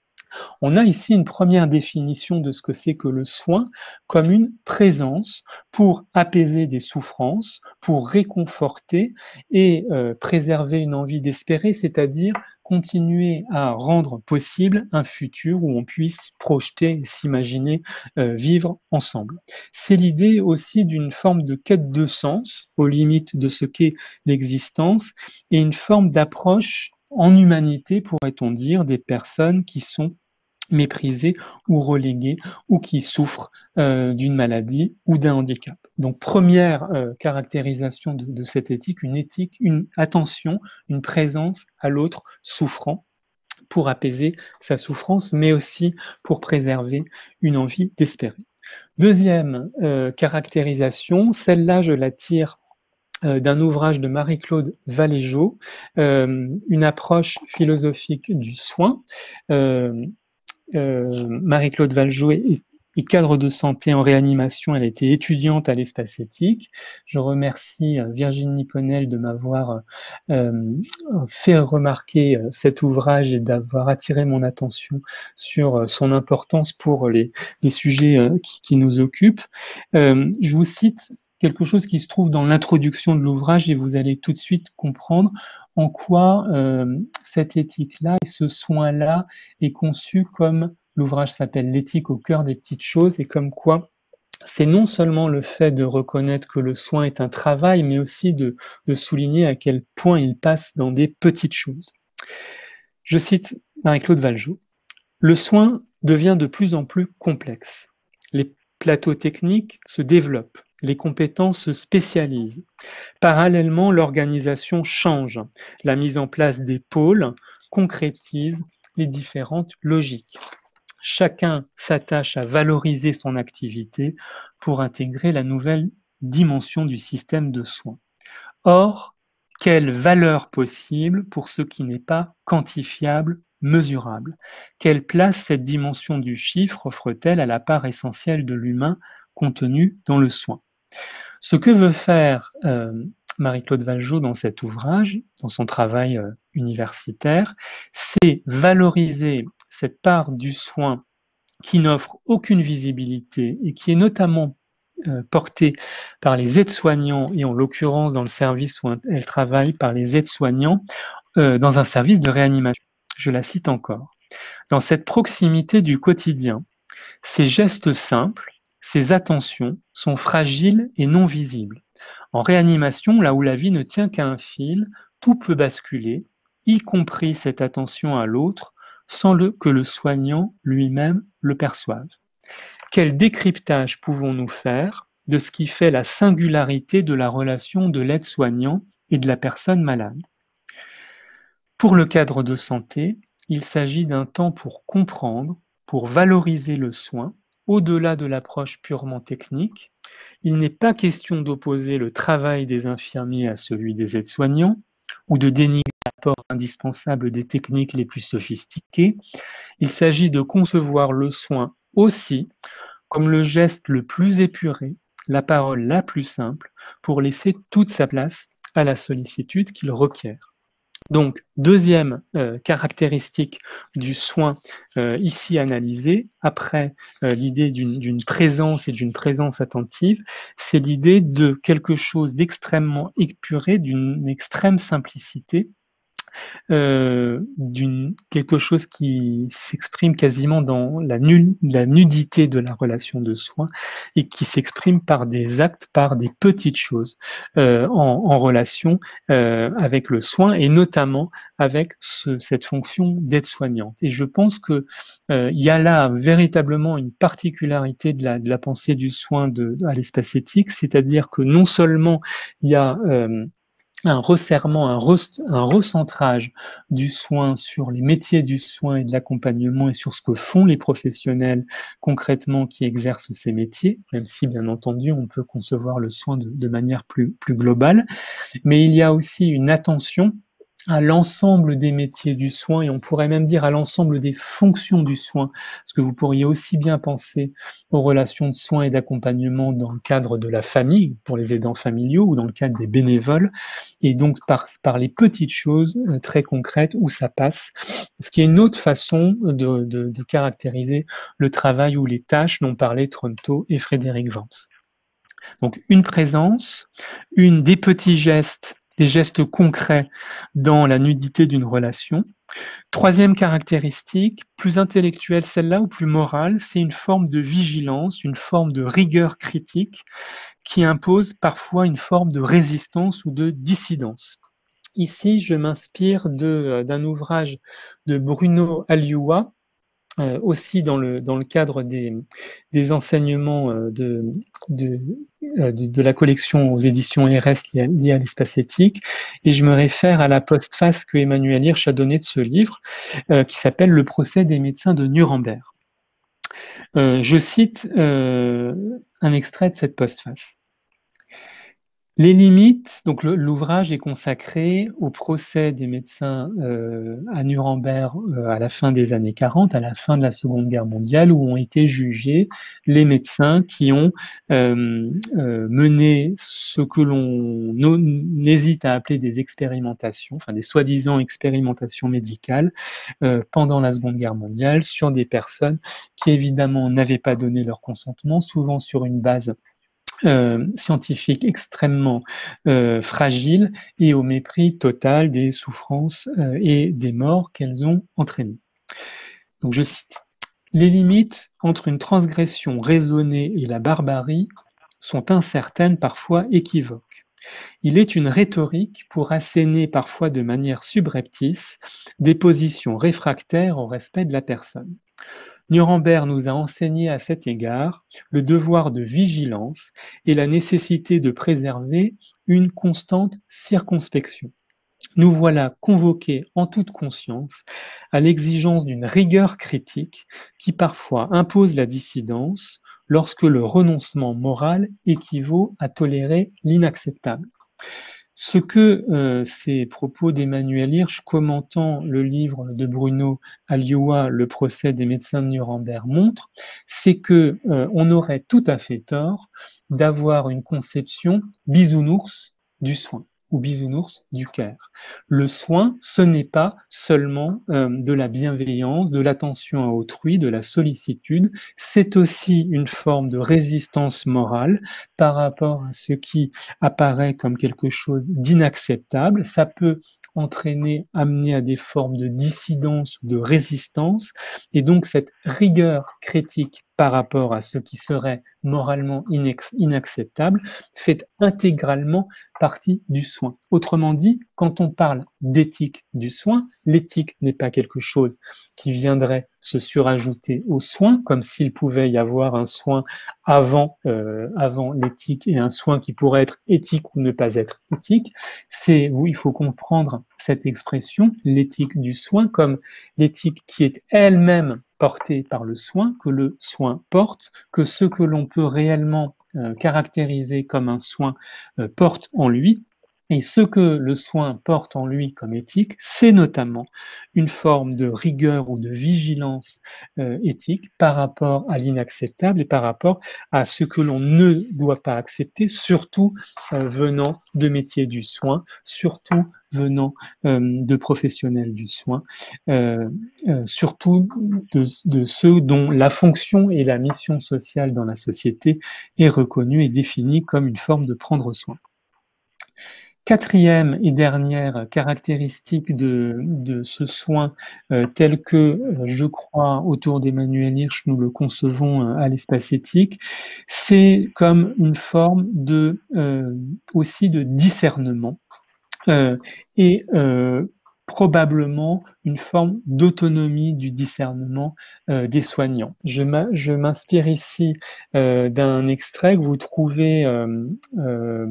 On a ici une première définition de ce que c'est que le soin comme une présence pour apaiser des souffrances, pour réconforter et euh, préserver une envie d'espérer, c'est-à-dire continuer à rendre possible un futur où on puisse projeter et s'imaginer euh, vivre ensemble. C'est l'idée aussi d'une forme de quête de sens aux limites de ce qu'est l'existence et une forme d'approche en humanité, pourrait-on dire, des personnes qui sont méprisés ou relégués ou qui souffrent euh, d'une maladie ou d'un handicap. Donc première euh, caractérisation de, de cette éthique, une éthique, une attention, une présence à l'autre souffrant pour apaiser sa souffrance, mais aussi pour préserver une envie d'espérer. Deuxième euh, caractérisation, celle-là je la tire euh, d'un ouvrage de Marie-Claude Valéjot, euh, une approche philosophique du soin. Euh, Euh, Marie-Claude Valéjot est, est cadre de santé en réanimation, elle a été étudiante à l'Espace Éthique. Je remercie euh, Virginie Ponel de m'avoir euh, fait remarquer euh, cet ouvrage et d'avoir attiré mon attention sur euh, son importance pour les, les sujets euh, qui, qui nous occupent. Euh, je vous cite quelque chose qui se trouve dans l'introduction de l'ouvrage et vous allez tout de suite comprendre en quoi euh, cette éthique-là et ce soin-là est conçu comme, l'ouvrage s'appelle L'éthique au cœur des petites choses, et comme quoi c'est non seulement le fait de reconnaître que le soin est un travail, mais aussi de, de souligner à quel point il passe dans des petites choses. Je cite Marie-Claude Valéjot. Le soin devient de plus en plus complexe. Les plateaux techniques se développent. Les compétences se spécialisent. Parallèlement, l'organisation change. La mise en place des pôles concrétise les différentes logiques. Chacun s'attache à valoriser son activité pour intégrer la nouvelle dimension du système de soins. Or, quelle valeur possible pour ce qui n'est pas quantifiable, mesurable? Quelle place cette dimension du chiffre offre-t-elle à la part essentielle de l'humain contenue dans le soin? Ce que veut faire euh, Marie-Claude Valéjot dans cet ouvrage, dans son travail euh, universitaire, c'est valoriser cette part du soin qui n'offre aucune visibilité et qui est notamment euh, portée par les aides-soignants, et en l'occurrence dans le service où elle travaille, par les aides-soignants euh, dans un service de réanimation. Je la cite encore. dans cette proximité du quotidien. Ces gestes simples, ces attentions sont fragiles et non visibles. En réanimation, là où la vie ne tient qu'à un fil, tout peut basculer, y compris cette attention à l'autre, sans le, que le soignant lui-même le perçoive. Quel décryptage pouvons-nous faire de ce qui fait la singularité de la relation de l'aide-soignant et de la personne malade? Pour le cadre de santé, il s'agit d'un temps pour comprendre, pour valoriser le soin, au-delà de l'approche purement technique. Il n'est pas question d'opposer le travail des infirmiers à celui des aides-soignants ou de dénigrer l'apport indispensable des techniques les plus sophistiquées. Il s'agit de concevoir le soin aussi comme le geste le plus épuré, la parole la plus simple, pour laisser toute sa place à la sollicitude qu'il requiert. Donc, deuxième euh, caractéristique du soin euh, ici analysé, après euh, l'idée d'une présence et d'une présence attentive, c'est l'idée de quelque chose d'extrêmement épuré, d'une extrême simplicité, euh, d'une quelque chose qui s'exprime quasiment dans la, nul, la nudité de la relation de soin et qui s'exprime par des actes, par des petites choses euh, en, en relation euh, avec le soin et notamment avec ce, cette fonction d'aide-soignante. Et je pense que euh, il y a là véritablement une particularité de la, de la pensée du soin de, à l'espace éthique, c'est-à-dire que non seulement il y a euh, un resserrement, un, re, un recentrage du soin sur les métiers du soin et de l'accompagnement et sur ce que font les professionnels concrètement qui exercent ces métiers, même si bien entendu on peut concevoir le soin de, de manière plus, plus globale, mais il y a aussi une attention à l'ensemble des métiers du soin et on pourrait même dire à l'ensemble des fonctions du soin, parce que vous pourriez aussi bien penser aux relations de soins et d'accompagnement dans le cadre de la famille, pour les aidants familiaux ou dans le cadre des bénévoles, et donc par, par les petites choses euh, très concrètes où ça passe, ce qui est une autre façon de, de, de caractériser le travail ou les tâches dont parlaient Tronto et Frédéric Vance. Donc une présence, une des petits gestes, des gestes concrets dans la nudité d'une relation. Troisième caractéristique, plus intellectuelle celle-là ou plus morale, c'est une forme de vigilance, une forme de rigueur critique qui impose parfois une forme de résistance ou de dissidence. Ici, je m'inspire d'un ouvrage de Bruno Aliua, Euh, aussi dans le, dans le cadre des, des enseignements euh, de, de, euh, de, de la collection aux éditions R S liées à, liées à l'espace éthique, et je me réfère à la postface que Emmanuel Hirsch a donnée de ce livre, euh, qui s'appelle « Le procès des médecins de Nuremberg ». Euh, je cite euh, un extrait de cette postface. Les limites, donc l'ouvrage est consacré au procès des médecins euh, à Nuremberg euh, à la fin des années quarante, à la fin de la Seconde Guerre mondiale, où ont été jugés les médecins qui ont euh, euh, mené ce que l'on hésite à appeler des expérimentations, enfin des soi-disant expérimentations médicales euh, pendant la Seconde Guerre mondiale sur des personnes qui évidemment n'avaient pas donné leur consentement, souvent sur une base Euh, scientifique extrêmement euh, fragile et au mépris total des souffrances euh, et des morts qu'elles ont entraînées. Donc je cite, « Les limites entre une transgression raisonnée et la barbarie sont incertaines, parfois équivoques. Il est une rhétorique pour asséner parfois de manière subreptice des positions réfractaires au respect de la personne. Nuremberg nous a enseigné à cet égard le devoir de vigilance et la nécessité de préserver une constante circonspection. Nous voilà convoqués en toute conscience à l'exigence d'une rigueur critique qui parfois impose la dissidence lorsque le renoncement moral équivaut à tolérer l'inacceptable. » Ce que euh, ces propos d'Emmanuel Hirsch, commentant le livre de Bruno Aliua, Le procès des médecins de Nuremberg, montrent, c'est que euh, on aurait tout à fait tort d'avoir une conception bisounours du soin. ou bisounours du Caire. Le soin, ce n'est pas seulement euh, de la bienveillance, de l'attention à autrui, de la sollicitude, c'est aussi une forme de résistance morale par rapport à ce qui apparaît comme quelque chose d'inacceptable. Ça peut entraîner, amener à des formes de dissidence ou de résistance, et donc cette rigueur critique par rapport à ce qui serait moralement inacceptable fait intégralement partie du soin. Autrement dit, quand on parle d'éthique du soin, l'éthique n'est pas quelque chose qui viendrait se surajouter au soin, comme s'il pouvait y avoir un soin avant, euh, avant l'éthique et un soin qui pourrait être éthique ou ne pas être éthique. C'est où il faut comprendre cette expression, l'éthique du soin, comme l'éthique qui est elle-même portée par le soin, que le soin porte, que ce que l'on peut réellement euh, caractériser comme un soin euh, porte en lui. Et ce que le soin porte en lui comme éthique, c'est notamment une forme de rigueur ou de vigilance euh, éthique par rapport à l'inacceptable et par rapport à ce que l'on ne doit pas accepter, surtout euh, venant de métiers du soin, surtout venant euh, de professionnels du soin, euh, euh, surtout de, de ceux dont la fonction et la mission sociale dans la société est reconnue et définie comme une forme de prendre soin. Quatrième et dernière caractéristique de, de ce soin euh, tel que, euh, je crois, autour d'Emmanuel Hirsch, nous le concevons euh, à l'espace éthique, c'est comme une forme de, euh, aussi de discernement euh, et euh, probablement une forme d'autonomie du discernement euh, des soignants. Je m'inspire ici euh, d'un extrait que vous trouvez euh, euh,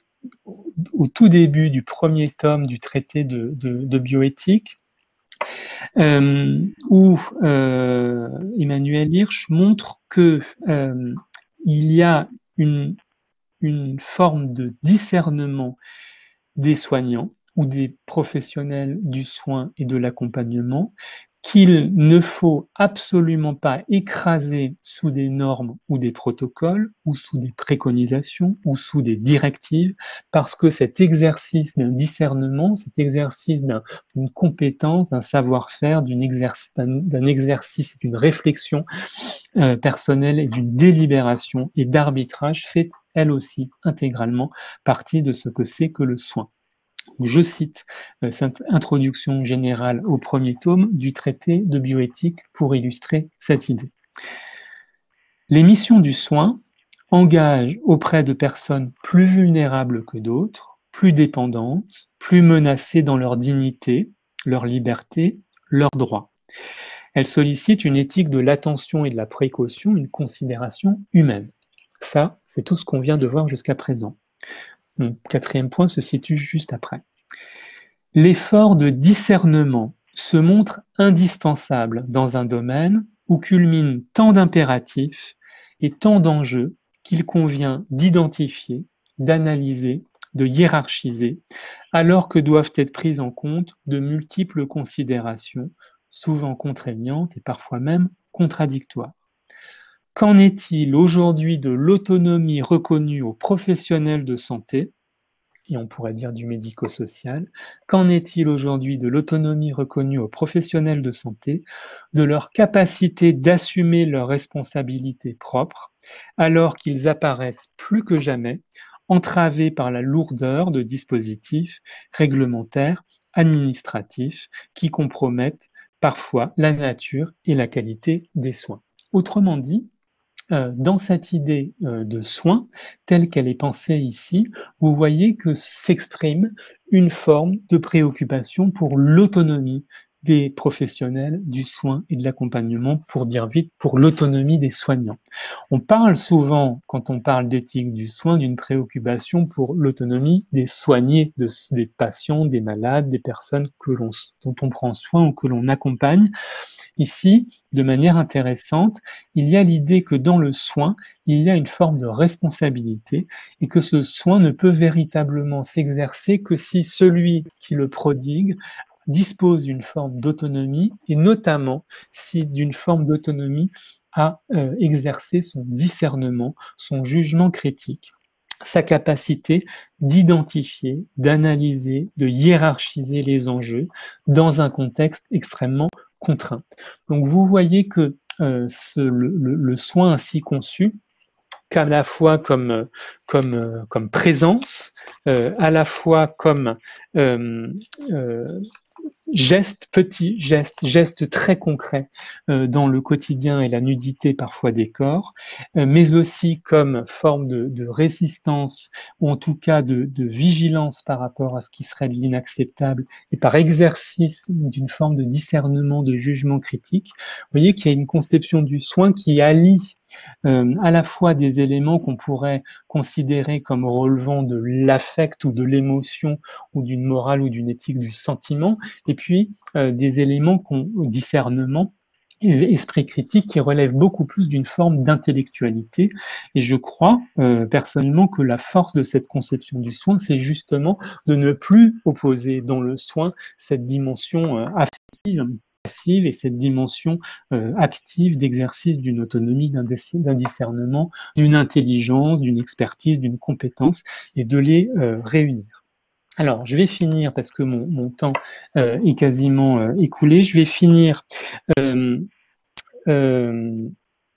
au tout début du premier tome du traité de, de, de bioéthique, euh, où euh, Emmanuel Hirsch montre que euh, il y a une, une forme de discernement des soignants ou des professionnels du soin et de l'accompagnement qu'il ne faut absolument pas écraser sous des normes ou des protocoles ou sous des préconisations ou sous des directives, parce que cet exercice d'un discernement, cet exercice d'une compétence, d'un savoir-faire, d'un exercice, exercice, d'une réflexion euh, personnelle et d'une délibération et d'arbitrage fait elle aussi intégralement partie de ce que c'est que le soin. Je cite euh, cette introduction générale au premier tome du traité de bioéthique pour illustrer cette idée. Les missions du soin engagent auprès de personnes plus vulnérables que d'autres, plus dépendantes, plus menacées dans leur dignité, leur liberté, leurs droits. Elles sollicitent une éthique de l'attention et de la précaution, une considération humaine. Ça, c'est tout ce qu'on vient de voir jusqu'à présent. Mon quatrième point se situe juste après. L'effort de discernement se montre indispensable dans un domaine où culminent tant d'impératifs et tant d'enjeux qu'il convient d'identifier, d'analyser, de hiérarchiser, alors que doivent être prises en compte de multiples considérations, souvent contraignantes et parfois même contradictoires. Qu'en est-il aujourd'hui de l'autonomie reconnue aux professionnels de santé, et on pourrait dire du médico-social? Qu'en est-il aujourd'hui de l'autonomie reconnue aux professionnels de santé, de leur capacité d'assumer leurs responsabilités propres, alors qu'ils apparaissent plus que jamais entravés par la lourdeur de dispositifs réglementaires, administratifs, qui compromettent parfois la nature et la qualité des soins? Autrement dit, Euh, dans cette idée euh, de soin, telle qu'elle est pensée ici, vous voyez que s'exprime une forme de préoccupation pour l'autonomie des professionnels du soin et de l'accompagnement, pour dire vite, pour l'autonomie des soignants. On parle souvent, quand on parle d'éthique du soin, d'une préoccupation pour l'autonomie des soignés, de, des patients, des malades, des personnes que l'on, dont on prend soin ou que l'on accompagne. Ici, de manière intéressante, il y a l'idée que dans le soin, il y a une forme de responsabilité et que ce soin ne peut véritablement s'exercer que si celui qui le prodigue dispose d'une forme d'autonomie et notamment si d'une forme d'autonomie a euh, exercé son discernement, son jugement critique. sa capacité d'identifier, d'analyser, de hiérarchiser les enjeux dans un contexte extrêmement contraint. Donc vous voyez que euh, ce, le, le, le soin ainsi conçu, qu'à la fois comme, comme, comme présence, euh, à la fois comme euh, euh, geste, petit geste, geste très concret euh, dans le quotidien et la nudité parfois des corps, euh, mais aussi comme forme de, de résistance ou en tout cas de, de vigilance par rapport à ce qui serait de l'inacceptable et par exercice d'une forme de discernement, de jugement critique. Vous voyez qu'il y a une conception du soin qui allie euh, à la fois des éléments qu'on pourrait considérer comme relevant de l'affect ou de l'émotion ou d'une morale ou d'une éthique du sentiment, et puis euh, des éléments qu'on discernement, esprit critique qui relève beaucoup plus d'une forme d'intellectualité. Et je crois euh, personnellement que la force de cette conception du soin, c'est justement de ne plus opposer dans le soin cette dimension euh, affective, passive et cette dimension euh, active d'exercice d'une autonomie, d'un discernement, d'une intelligence, d'une expertise, d'une compétence, et de les euh, réunir. Alors, je vais finir, parce que mon, mon temps euh, est quasiment euh, écoulé, je vais finir euh, euh,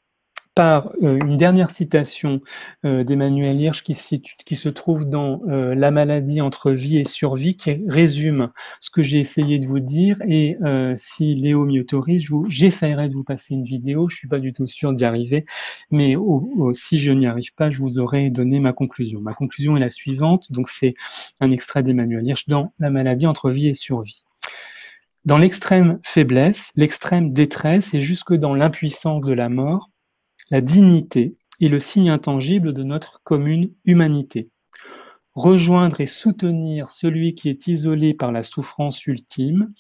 par euh, une dernière citation euh, d'Emmanuel Hirsch qui, qui se trouve dans euh, La maladie entre vie et survie, qui résume ce que j'ai essayé de vous dire. Et euh, si Léo m'y autorise, j'essaierai de vous passer une vidéo. Je suis pas du tout sûr d'y arriver, mais oh, oh, si je n'y arrive pas, je vous aurai donné ma conclusion. Ma conclusion est la suivante. Donc c'est un extrait d'Emmanuel Hirsch dans La maladie entre vie et survie. Dans l'extrême faiblesse, l'extrême détresse et jusque dans l'impuissance de la mort, la dignité est le signe intangible de notre commune humanité. Rejoindre et soutenir celui qui est isolé par la souffrance ultime,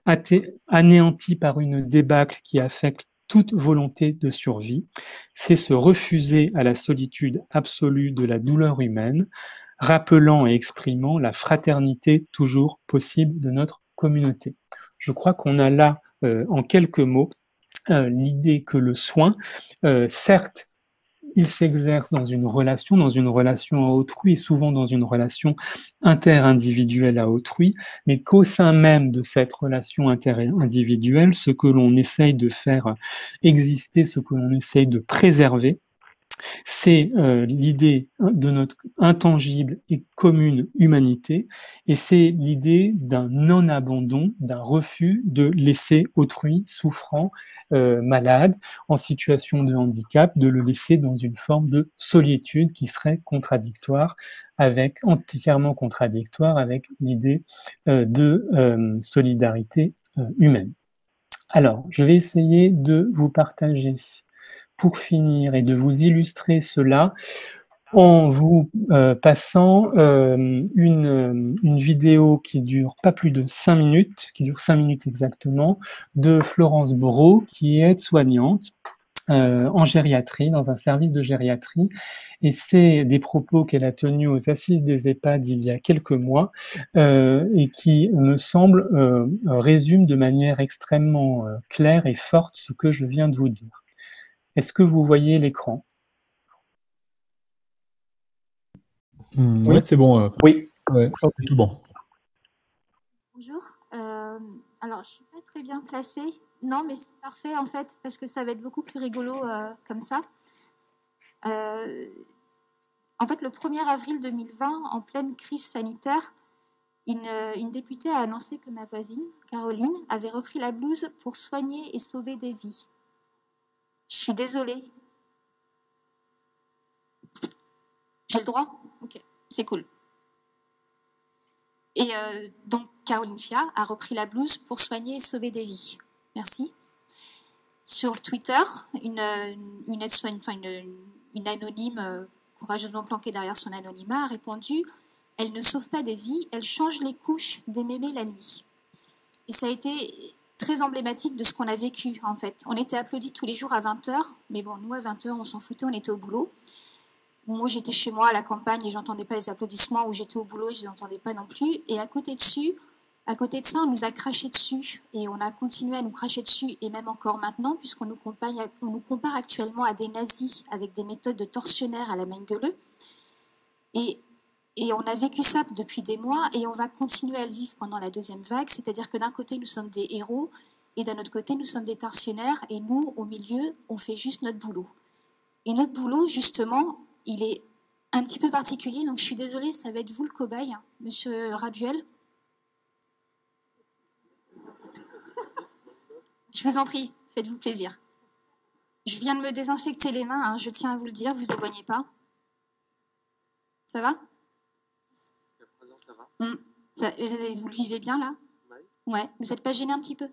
anéanti par une débâcle qui affecte toute volonté de survie, c'est se refuser à la solitude absolue de la douleur humaine, rappelant et exprimant la fraternité toujours possible de notre communauté. Je crois qu'on a là, euh, en quelques mots, Euh, l'idée que le soin, euh, certes, il s'exerce dans une relation, dans une relation à autrui, et souvent dans une relation interindividuelle à autrui, mais qu'au sein même de cette relation interindividuelle, ce que l'on essaye de faire exister, ce que l'on essaye de préserver, c'est euh, l'idée de notre intangible et commune humanité, et c'est l'idée d'un non-abandon, d'un refus de laisser autrui souffrant, euh, malade, en situation de handicap, de le laisser dans une forme de solitude qui serait contradictoire avec, entièrement contradictoire avec l'idée euh, de euh, solidarité euh, humaine. Alors, je vais essayer de vous partager pour finir et de vous illustrer cela en vous euh, passant euh, une, une vidéo qui dure pas plus de cinq minutes, qui dure cinq minutes exactement, de Florence Brault, qui est aide-soignante euh, en gériatrie, dans un service de gériatrie, et c'est des propos qu'elle a tenus aux Assises des EHPAD il y a quelques mois, euh, et qui, me semble, euh, résument de manière extrêmement euh, claire et forte ce que je viens de vous dire. Est-ce que vous voyez l'écran? Mmh, oui, ouais, c'est bon. Euh, oui, ouais, okay. C'est tout bon. Bonjour. Euh, alors, je suis pas très bien placée. Non, mais c'est parfait en fait, parce que ça va être beaucoup plus rigolo euh, comme ça. Euh, en fait, le premier avril deux mille vingt, en pleine crise sanitaire, une, une députée a annoncé que ma voisine, Caroline, avait repris la blouse pour soigner et sauver des vies. Je suis désolée. J'ai le droit? Ok, c'est cool. Et euh, donc, Caroline Fia a repris la blouse pour soigner et sauver des vies. Merci. Sur Twitter, une, une aide-soignante, enfin une, une anonyme, euh, courageusement planquée derrière son anonymat, a répondu « Elle ne sauve pas des vies, elle change les couches des mémés la nuit ». Et ça a été très emblématique de ce qu'on a vécu, en fait. On était applaudis tous les jours à vingt heures, mais bon, nous, à vingt heures, on s'en foutait, on était au boulot. Moi, j'étais chez moi à la campagne et j'entendais pas les applaudissements, ou j'étais au boulot et je les entendais pas non plus. Et à côté dessus, à côté de ça, on nous a craché dessus et on a continué à nous cracher dessus, et même encore maintenant, puisqu'on nous compare, on nous compare actuellement à des nazis avec des méthodes de tortionnaires à la Mengele. Et, et on a vécu ça depuis des mois et on va continuer à le vivre pendant la deuxième vague, c'est-à-dire que d'un côté, nous sommes des héros et d'un autre côté, nous sommes des tortionnaires et nous, au milieu, on fait juste notre boulot. Et notre boulot, justement, il est un petit peu particulier, donc je suis désolée, ça va être vous le cobaye, hein, monsieur Rabuel. Je vous en prie, faites-vous plaisir. Je viens de me désinfecter les mains, hein, je tiens à vous le dire, vous éloignez pas. Ça va? Ça va. Hum, ça, vous le vivez bien là? Ouais. Vous n'êtes pas gêné un petit peu?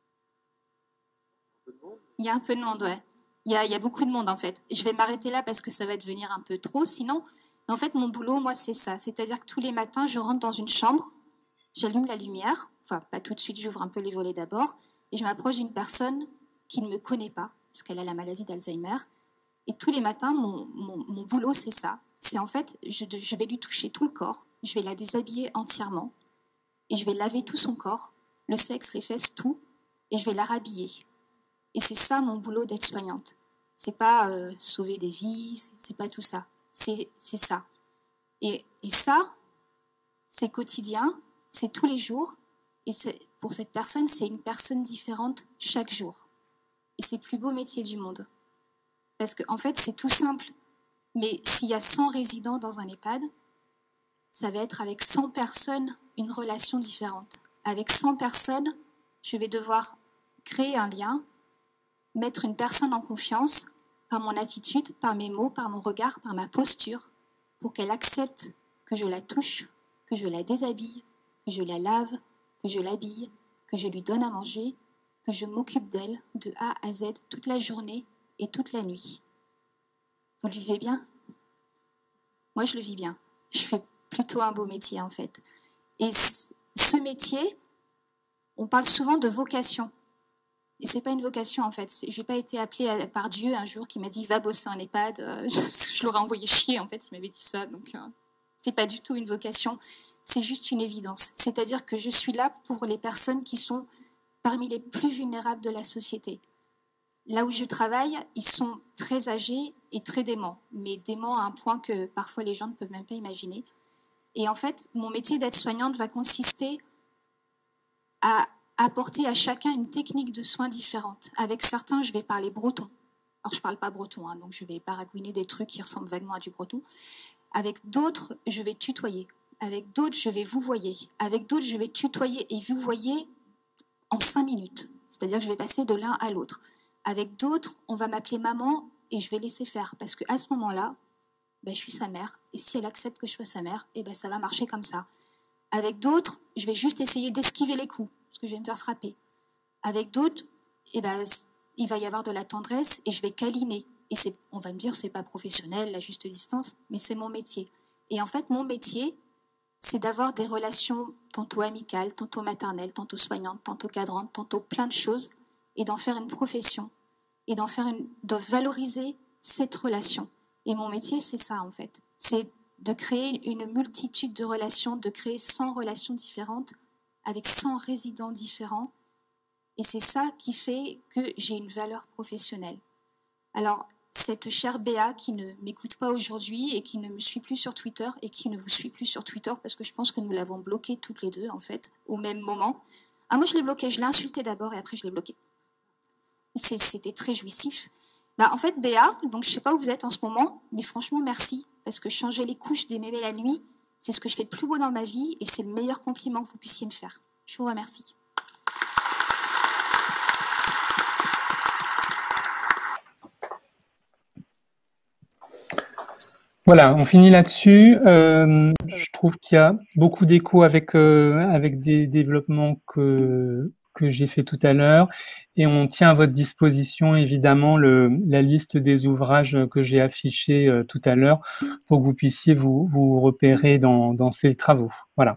Il y a un peu de monde, ouais. Il y a, il y a beaucoup de monde en fait. Je vais m'arrêter là parce que ça va devenir un peu trop, sinon. En fait, mon boulot, moi, c'est ça. C'est-à-dire que tous les matins, je rentre dans une chambre, j'allume la lumière, enfin, pas tout de suite, j'ouvre un peu les volets d'abord, et je m'approche d'une personne qui ne me connaît pas, parce qu'elle a la maladie d'Alzheimer. Et tous les matins, mon, mon, mon boulot, c'est ça. C'est en fait, je, je vais lui toucher tout le corps, je vais la déshabiller entièrement, et je vais laver tout son corps, le sexe, les fesses, tout, et je vais la rhabiller. Et c'est ça mon boulot d'aide-soignante. C'est pas euh, sauver des vies, c'est pas tout ça. C'est ça. Et, et ça, c'est quotidien, c'est tous les jours. Et pour cette personne, c'est une personne différente chaque jour. Et c'est le plus beau métier du monde. Parce qu'en en fait, c'est tout simple. Mais s'il y a cent résidents dans un EHPAD, ça va être avec cent personnes une relation différente. Avec cent personnes, je vais devoir créer un lien, mettre une personne en confiance par mon attitude, par mes mots, par mon regard, par ma posture, pour qu'elle accepte que je la touche, que je la déshabille, que je la lave, que je l'habille, que je lui donne à manger, que je m'occupe d'elle de A à Z toute la journée et toute la nuit. Vous le vivez bien? Moi, je le vis bien. Je fais plutôt un beau métier, en fait. Et ce métier, on parle souvent de vocation. Et c'est pas une vocation, en fait. Je n'ai pas été appelée par Dieu un jour qui m'a dit « va bosser en EHPAD euh, ». Je l'aurais envoyé chier, en fait, il m'avait dit ça. Donc, euh, c'est pas du tout une vocation. C'est juste une évidence. C'est-à-dire que je suis là pour les personnes qui sont parmi les plus vulnérables de la société. Là où je travaille, ils sont très âgés et très déments. Mais déments à un point que parfois les gens ne peuvent même pas imaginer. Et en fait, mon métier d'aide-soignante va consister à apporter à chacun une technique de soins différente. Avec certains, je vais parler breton. Alors, je ne parle pas breton, hein, donc je vais paragouiner des trucs qui ressemblent vaguement à du breton. Avec d'autres, je vais tutoyer. Avec d'autres, je vais vouvoyer. Avec d'autres, je vais tutoyer et vouvoyer en cinq minutes. C'est-à-dire que je vais passer de l'un à l'autre. Avec d'autres, on va m'appeler maman et je vais laisser faire. Parce qu'à ce moment-là, ben, je suis sa mère. Et si elle accepte que je sois sa mère, eh ben, ça va marcher comme ça. Avec d'autres, je vais juste essayer d'esquiver les coups, parce que je vais me faire frapper. Avec d'autres, eh ben, il va y avoir de la tendresse et je vais câliner. Et on va me dire, c'est pas professionnel, la juste distance, mais c'est mon métier. Et en fait, mon métier, c'est d'avoir des relations tantôt amicales, tantôt maternelles, tantôt soignantes, tantôt cadrantes, tantôt plein de choses, et d'en faire une profession, et d'en faire une, de valoriser cette relation. Et mon métier, c'est ça, en fait. C'est de créer une multitude de relations, de créer cent relations différentes, avec cent résidents différents. Et c'est ça qui fait que j'ai une valeur professionnelle. Alors, cette chère Béa qui ne m'écoute pas aujourd'hui et qui ne me suit plus sur Twitter et qui ne vous suit plus sur Twitter, parce que je pense que nous l'avons bloquée toutes les deux, en fait, au même moment. Ah, moi, je l'ai bloquée. Je l'ai insultée d'abord et après, je l'ai bloquée. C'était très jouissif. Bah, en fait, Béa, donc je ne sais pas où vous êtes en ce moment, mais franchement, merci. Parce que changer les couches des mémés la nuit, c'est ce que je fais de plus beau dans ma vie et c'est le meilleur compliment que vous puissiez me faire. Je vous remercie. Voilà, on finit là-dessus. Euh, je trouve qu'il y a beaucoup d'écho avec, euh, avec des développements que, que j'ai fait tout à l'heure. Et on tient à votre disposition, évidemment, le, la liste des ouvrages que j'ai affichés euh, tout à l'heure pour que vous puissiez vous, vous repérer dans, dans ces travaux. Voilà.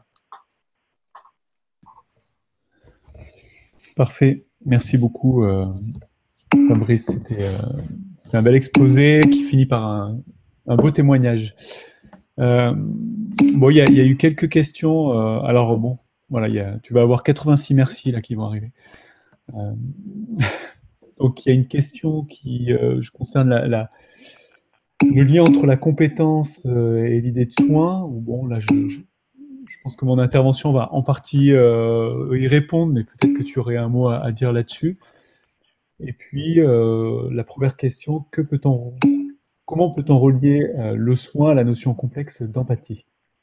Parfait. Merci beaucoup, euh, Fabrice. C'était euh, un bel exposé qui finit par un, un beau témoignage. Euh, bon, il y, y a eu quelques questions. Euh, alors, bon, voilà, y a, tu vas avoir quatre-vingt-six merci là qui vont arriver. Euh, donc, il y a une question qui euh, je concerne la, la, le lien entre la compétence euh, et l'idée de soin, bon là je, je, je pense que mon intervention va en partie euh, y répondre, mais peut-être que tu aurais un mot à, à dire là-dessus. Et puis euh, la première question, que peut-on, comment peut-on relier euh, le soin à la notion complexe d'empathie?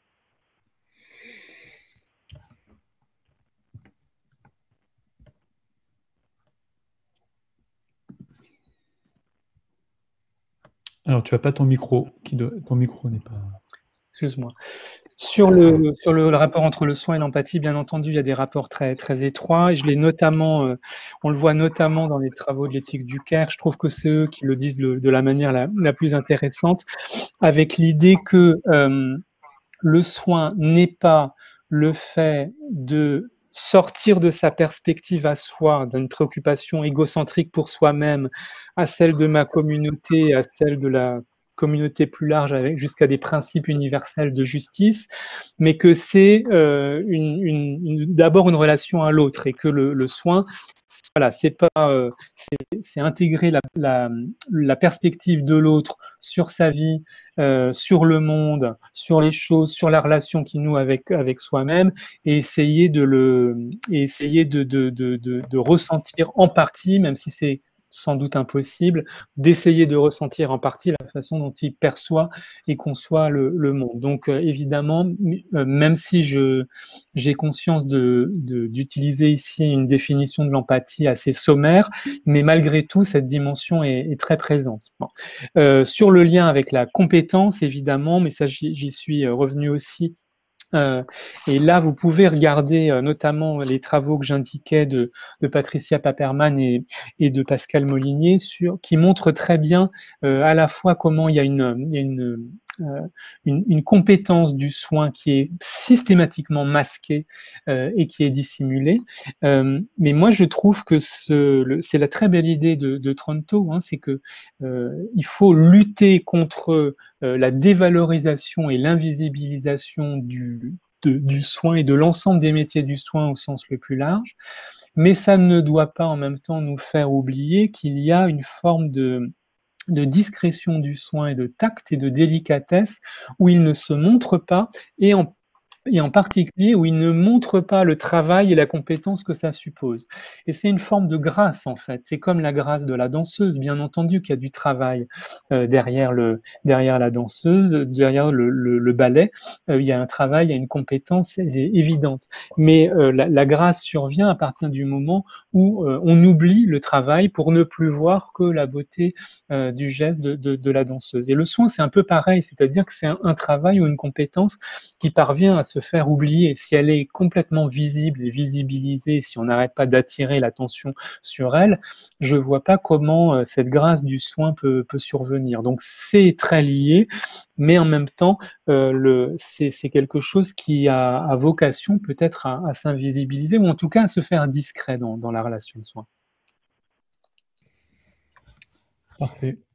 Alors tu as pas ton micro, qui doit, ton micro n'est pas. Excuse-moi. Sur le, sur le, le rapport entre le soin et l'empathie, bien entendu, il y a des rapports très, très étroits. Et je l'ai notamment, euh, on le voit notamment dans les travaux de l'éthique du Caire. Je trouve que c'est eux qui le disent de, de la manière la, la plus intéressante, avec l'idée que euh, le soin n'est pas le fait de sortir de sa perspective à soi, d'une préoccupation égocentrique pour soi-même, à celle de ma communauté, à celle de la communauté plus large, avec jusqu'à des principes universels de justice, mais que c'est euh, une, une, une, d'abord une relation à l'autre et que le, le soin, voilà, c'est pas, euh, c'est intégrer la, la, la perspective de l'autre sur sa vie, euh, sur le monde, sur les choses, sur la relation qu'il noue avec avec soi-même, et essayer de le, et essayer de de, de de de ressentir en partie, même si c'est sans doute impossible, d'essayer de ressentir en partie la façon dont il perçoit et conçoit le, le monde. Donc euh, évidemment, euh, même si je j'ai conscience de d'utiliser ici une définition de l'empathie assez sommaire, mais malgré tout, cette dimension est, est très présente. Bon. Euh, sur le lien avec la compétence, évidemment, mais ça j'y suis revenu aussi. Euh, et là, vous pouvez regarder euh, notamment les travaux que j'indiquais de, de Patricia Paperman et, et de Pascal Molinier, sur, qui montrent très bien euh, à la fois comment il y a une, il y a une, euh, une, une compétence du soin qui est systématiquement masquée euh, et qui est dissimulée. Euh, mais moi, je trouve que c'est la très belle idée de, de Tronto, hein, c'est que euh, il faut lutter contre euh, la dévalorisation et l'invisibilisation du, de, du soin et de l'ensemble des métiers du soin au sens le plus large, mais ça ne doit pas en même temps nous faire oublier qu'il y a une forme de, de discrétion du soin et de tact et de délicatesse où il ne se montre pas, et en et en particulier où il ne montre pas le travail et la compétence que ça suppose. Et c'est une forme de grâce, en fait. C'est comme la grâce de la danseuse, bien entendu qu'il y a du travail euh, derrière, le, derrière la danseuse, derrière le, le, le ballet. Euh, il y a un travail, il y a une compétence évidente. Mais euh, la, la grâce survient à partir du moment où euh, on oublie le travail pour ne plus voir que la beauté euh, du geste de, de, de la danseuse. Et le soin, c'est un peu pareil, c'est-à-dire que c'est un, un travail ou une compétence qui parvient à se faire oublier. Si elle est complètement visible et visibilisée, si on n'arrête pas d'attirer l'attention sur elle, je ne vois pas comment euh, cette grâce du soin peut, peut survenir. Donc c'est très lié, mais en même temps, euh, c'est quelque chose qui a, a vocation peut-être à, à s'invisibiliser, ou en tout cas à se faire discret dans, dans la relation de soin. Parfait.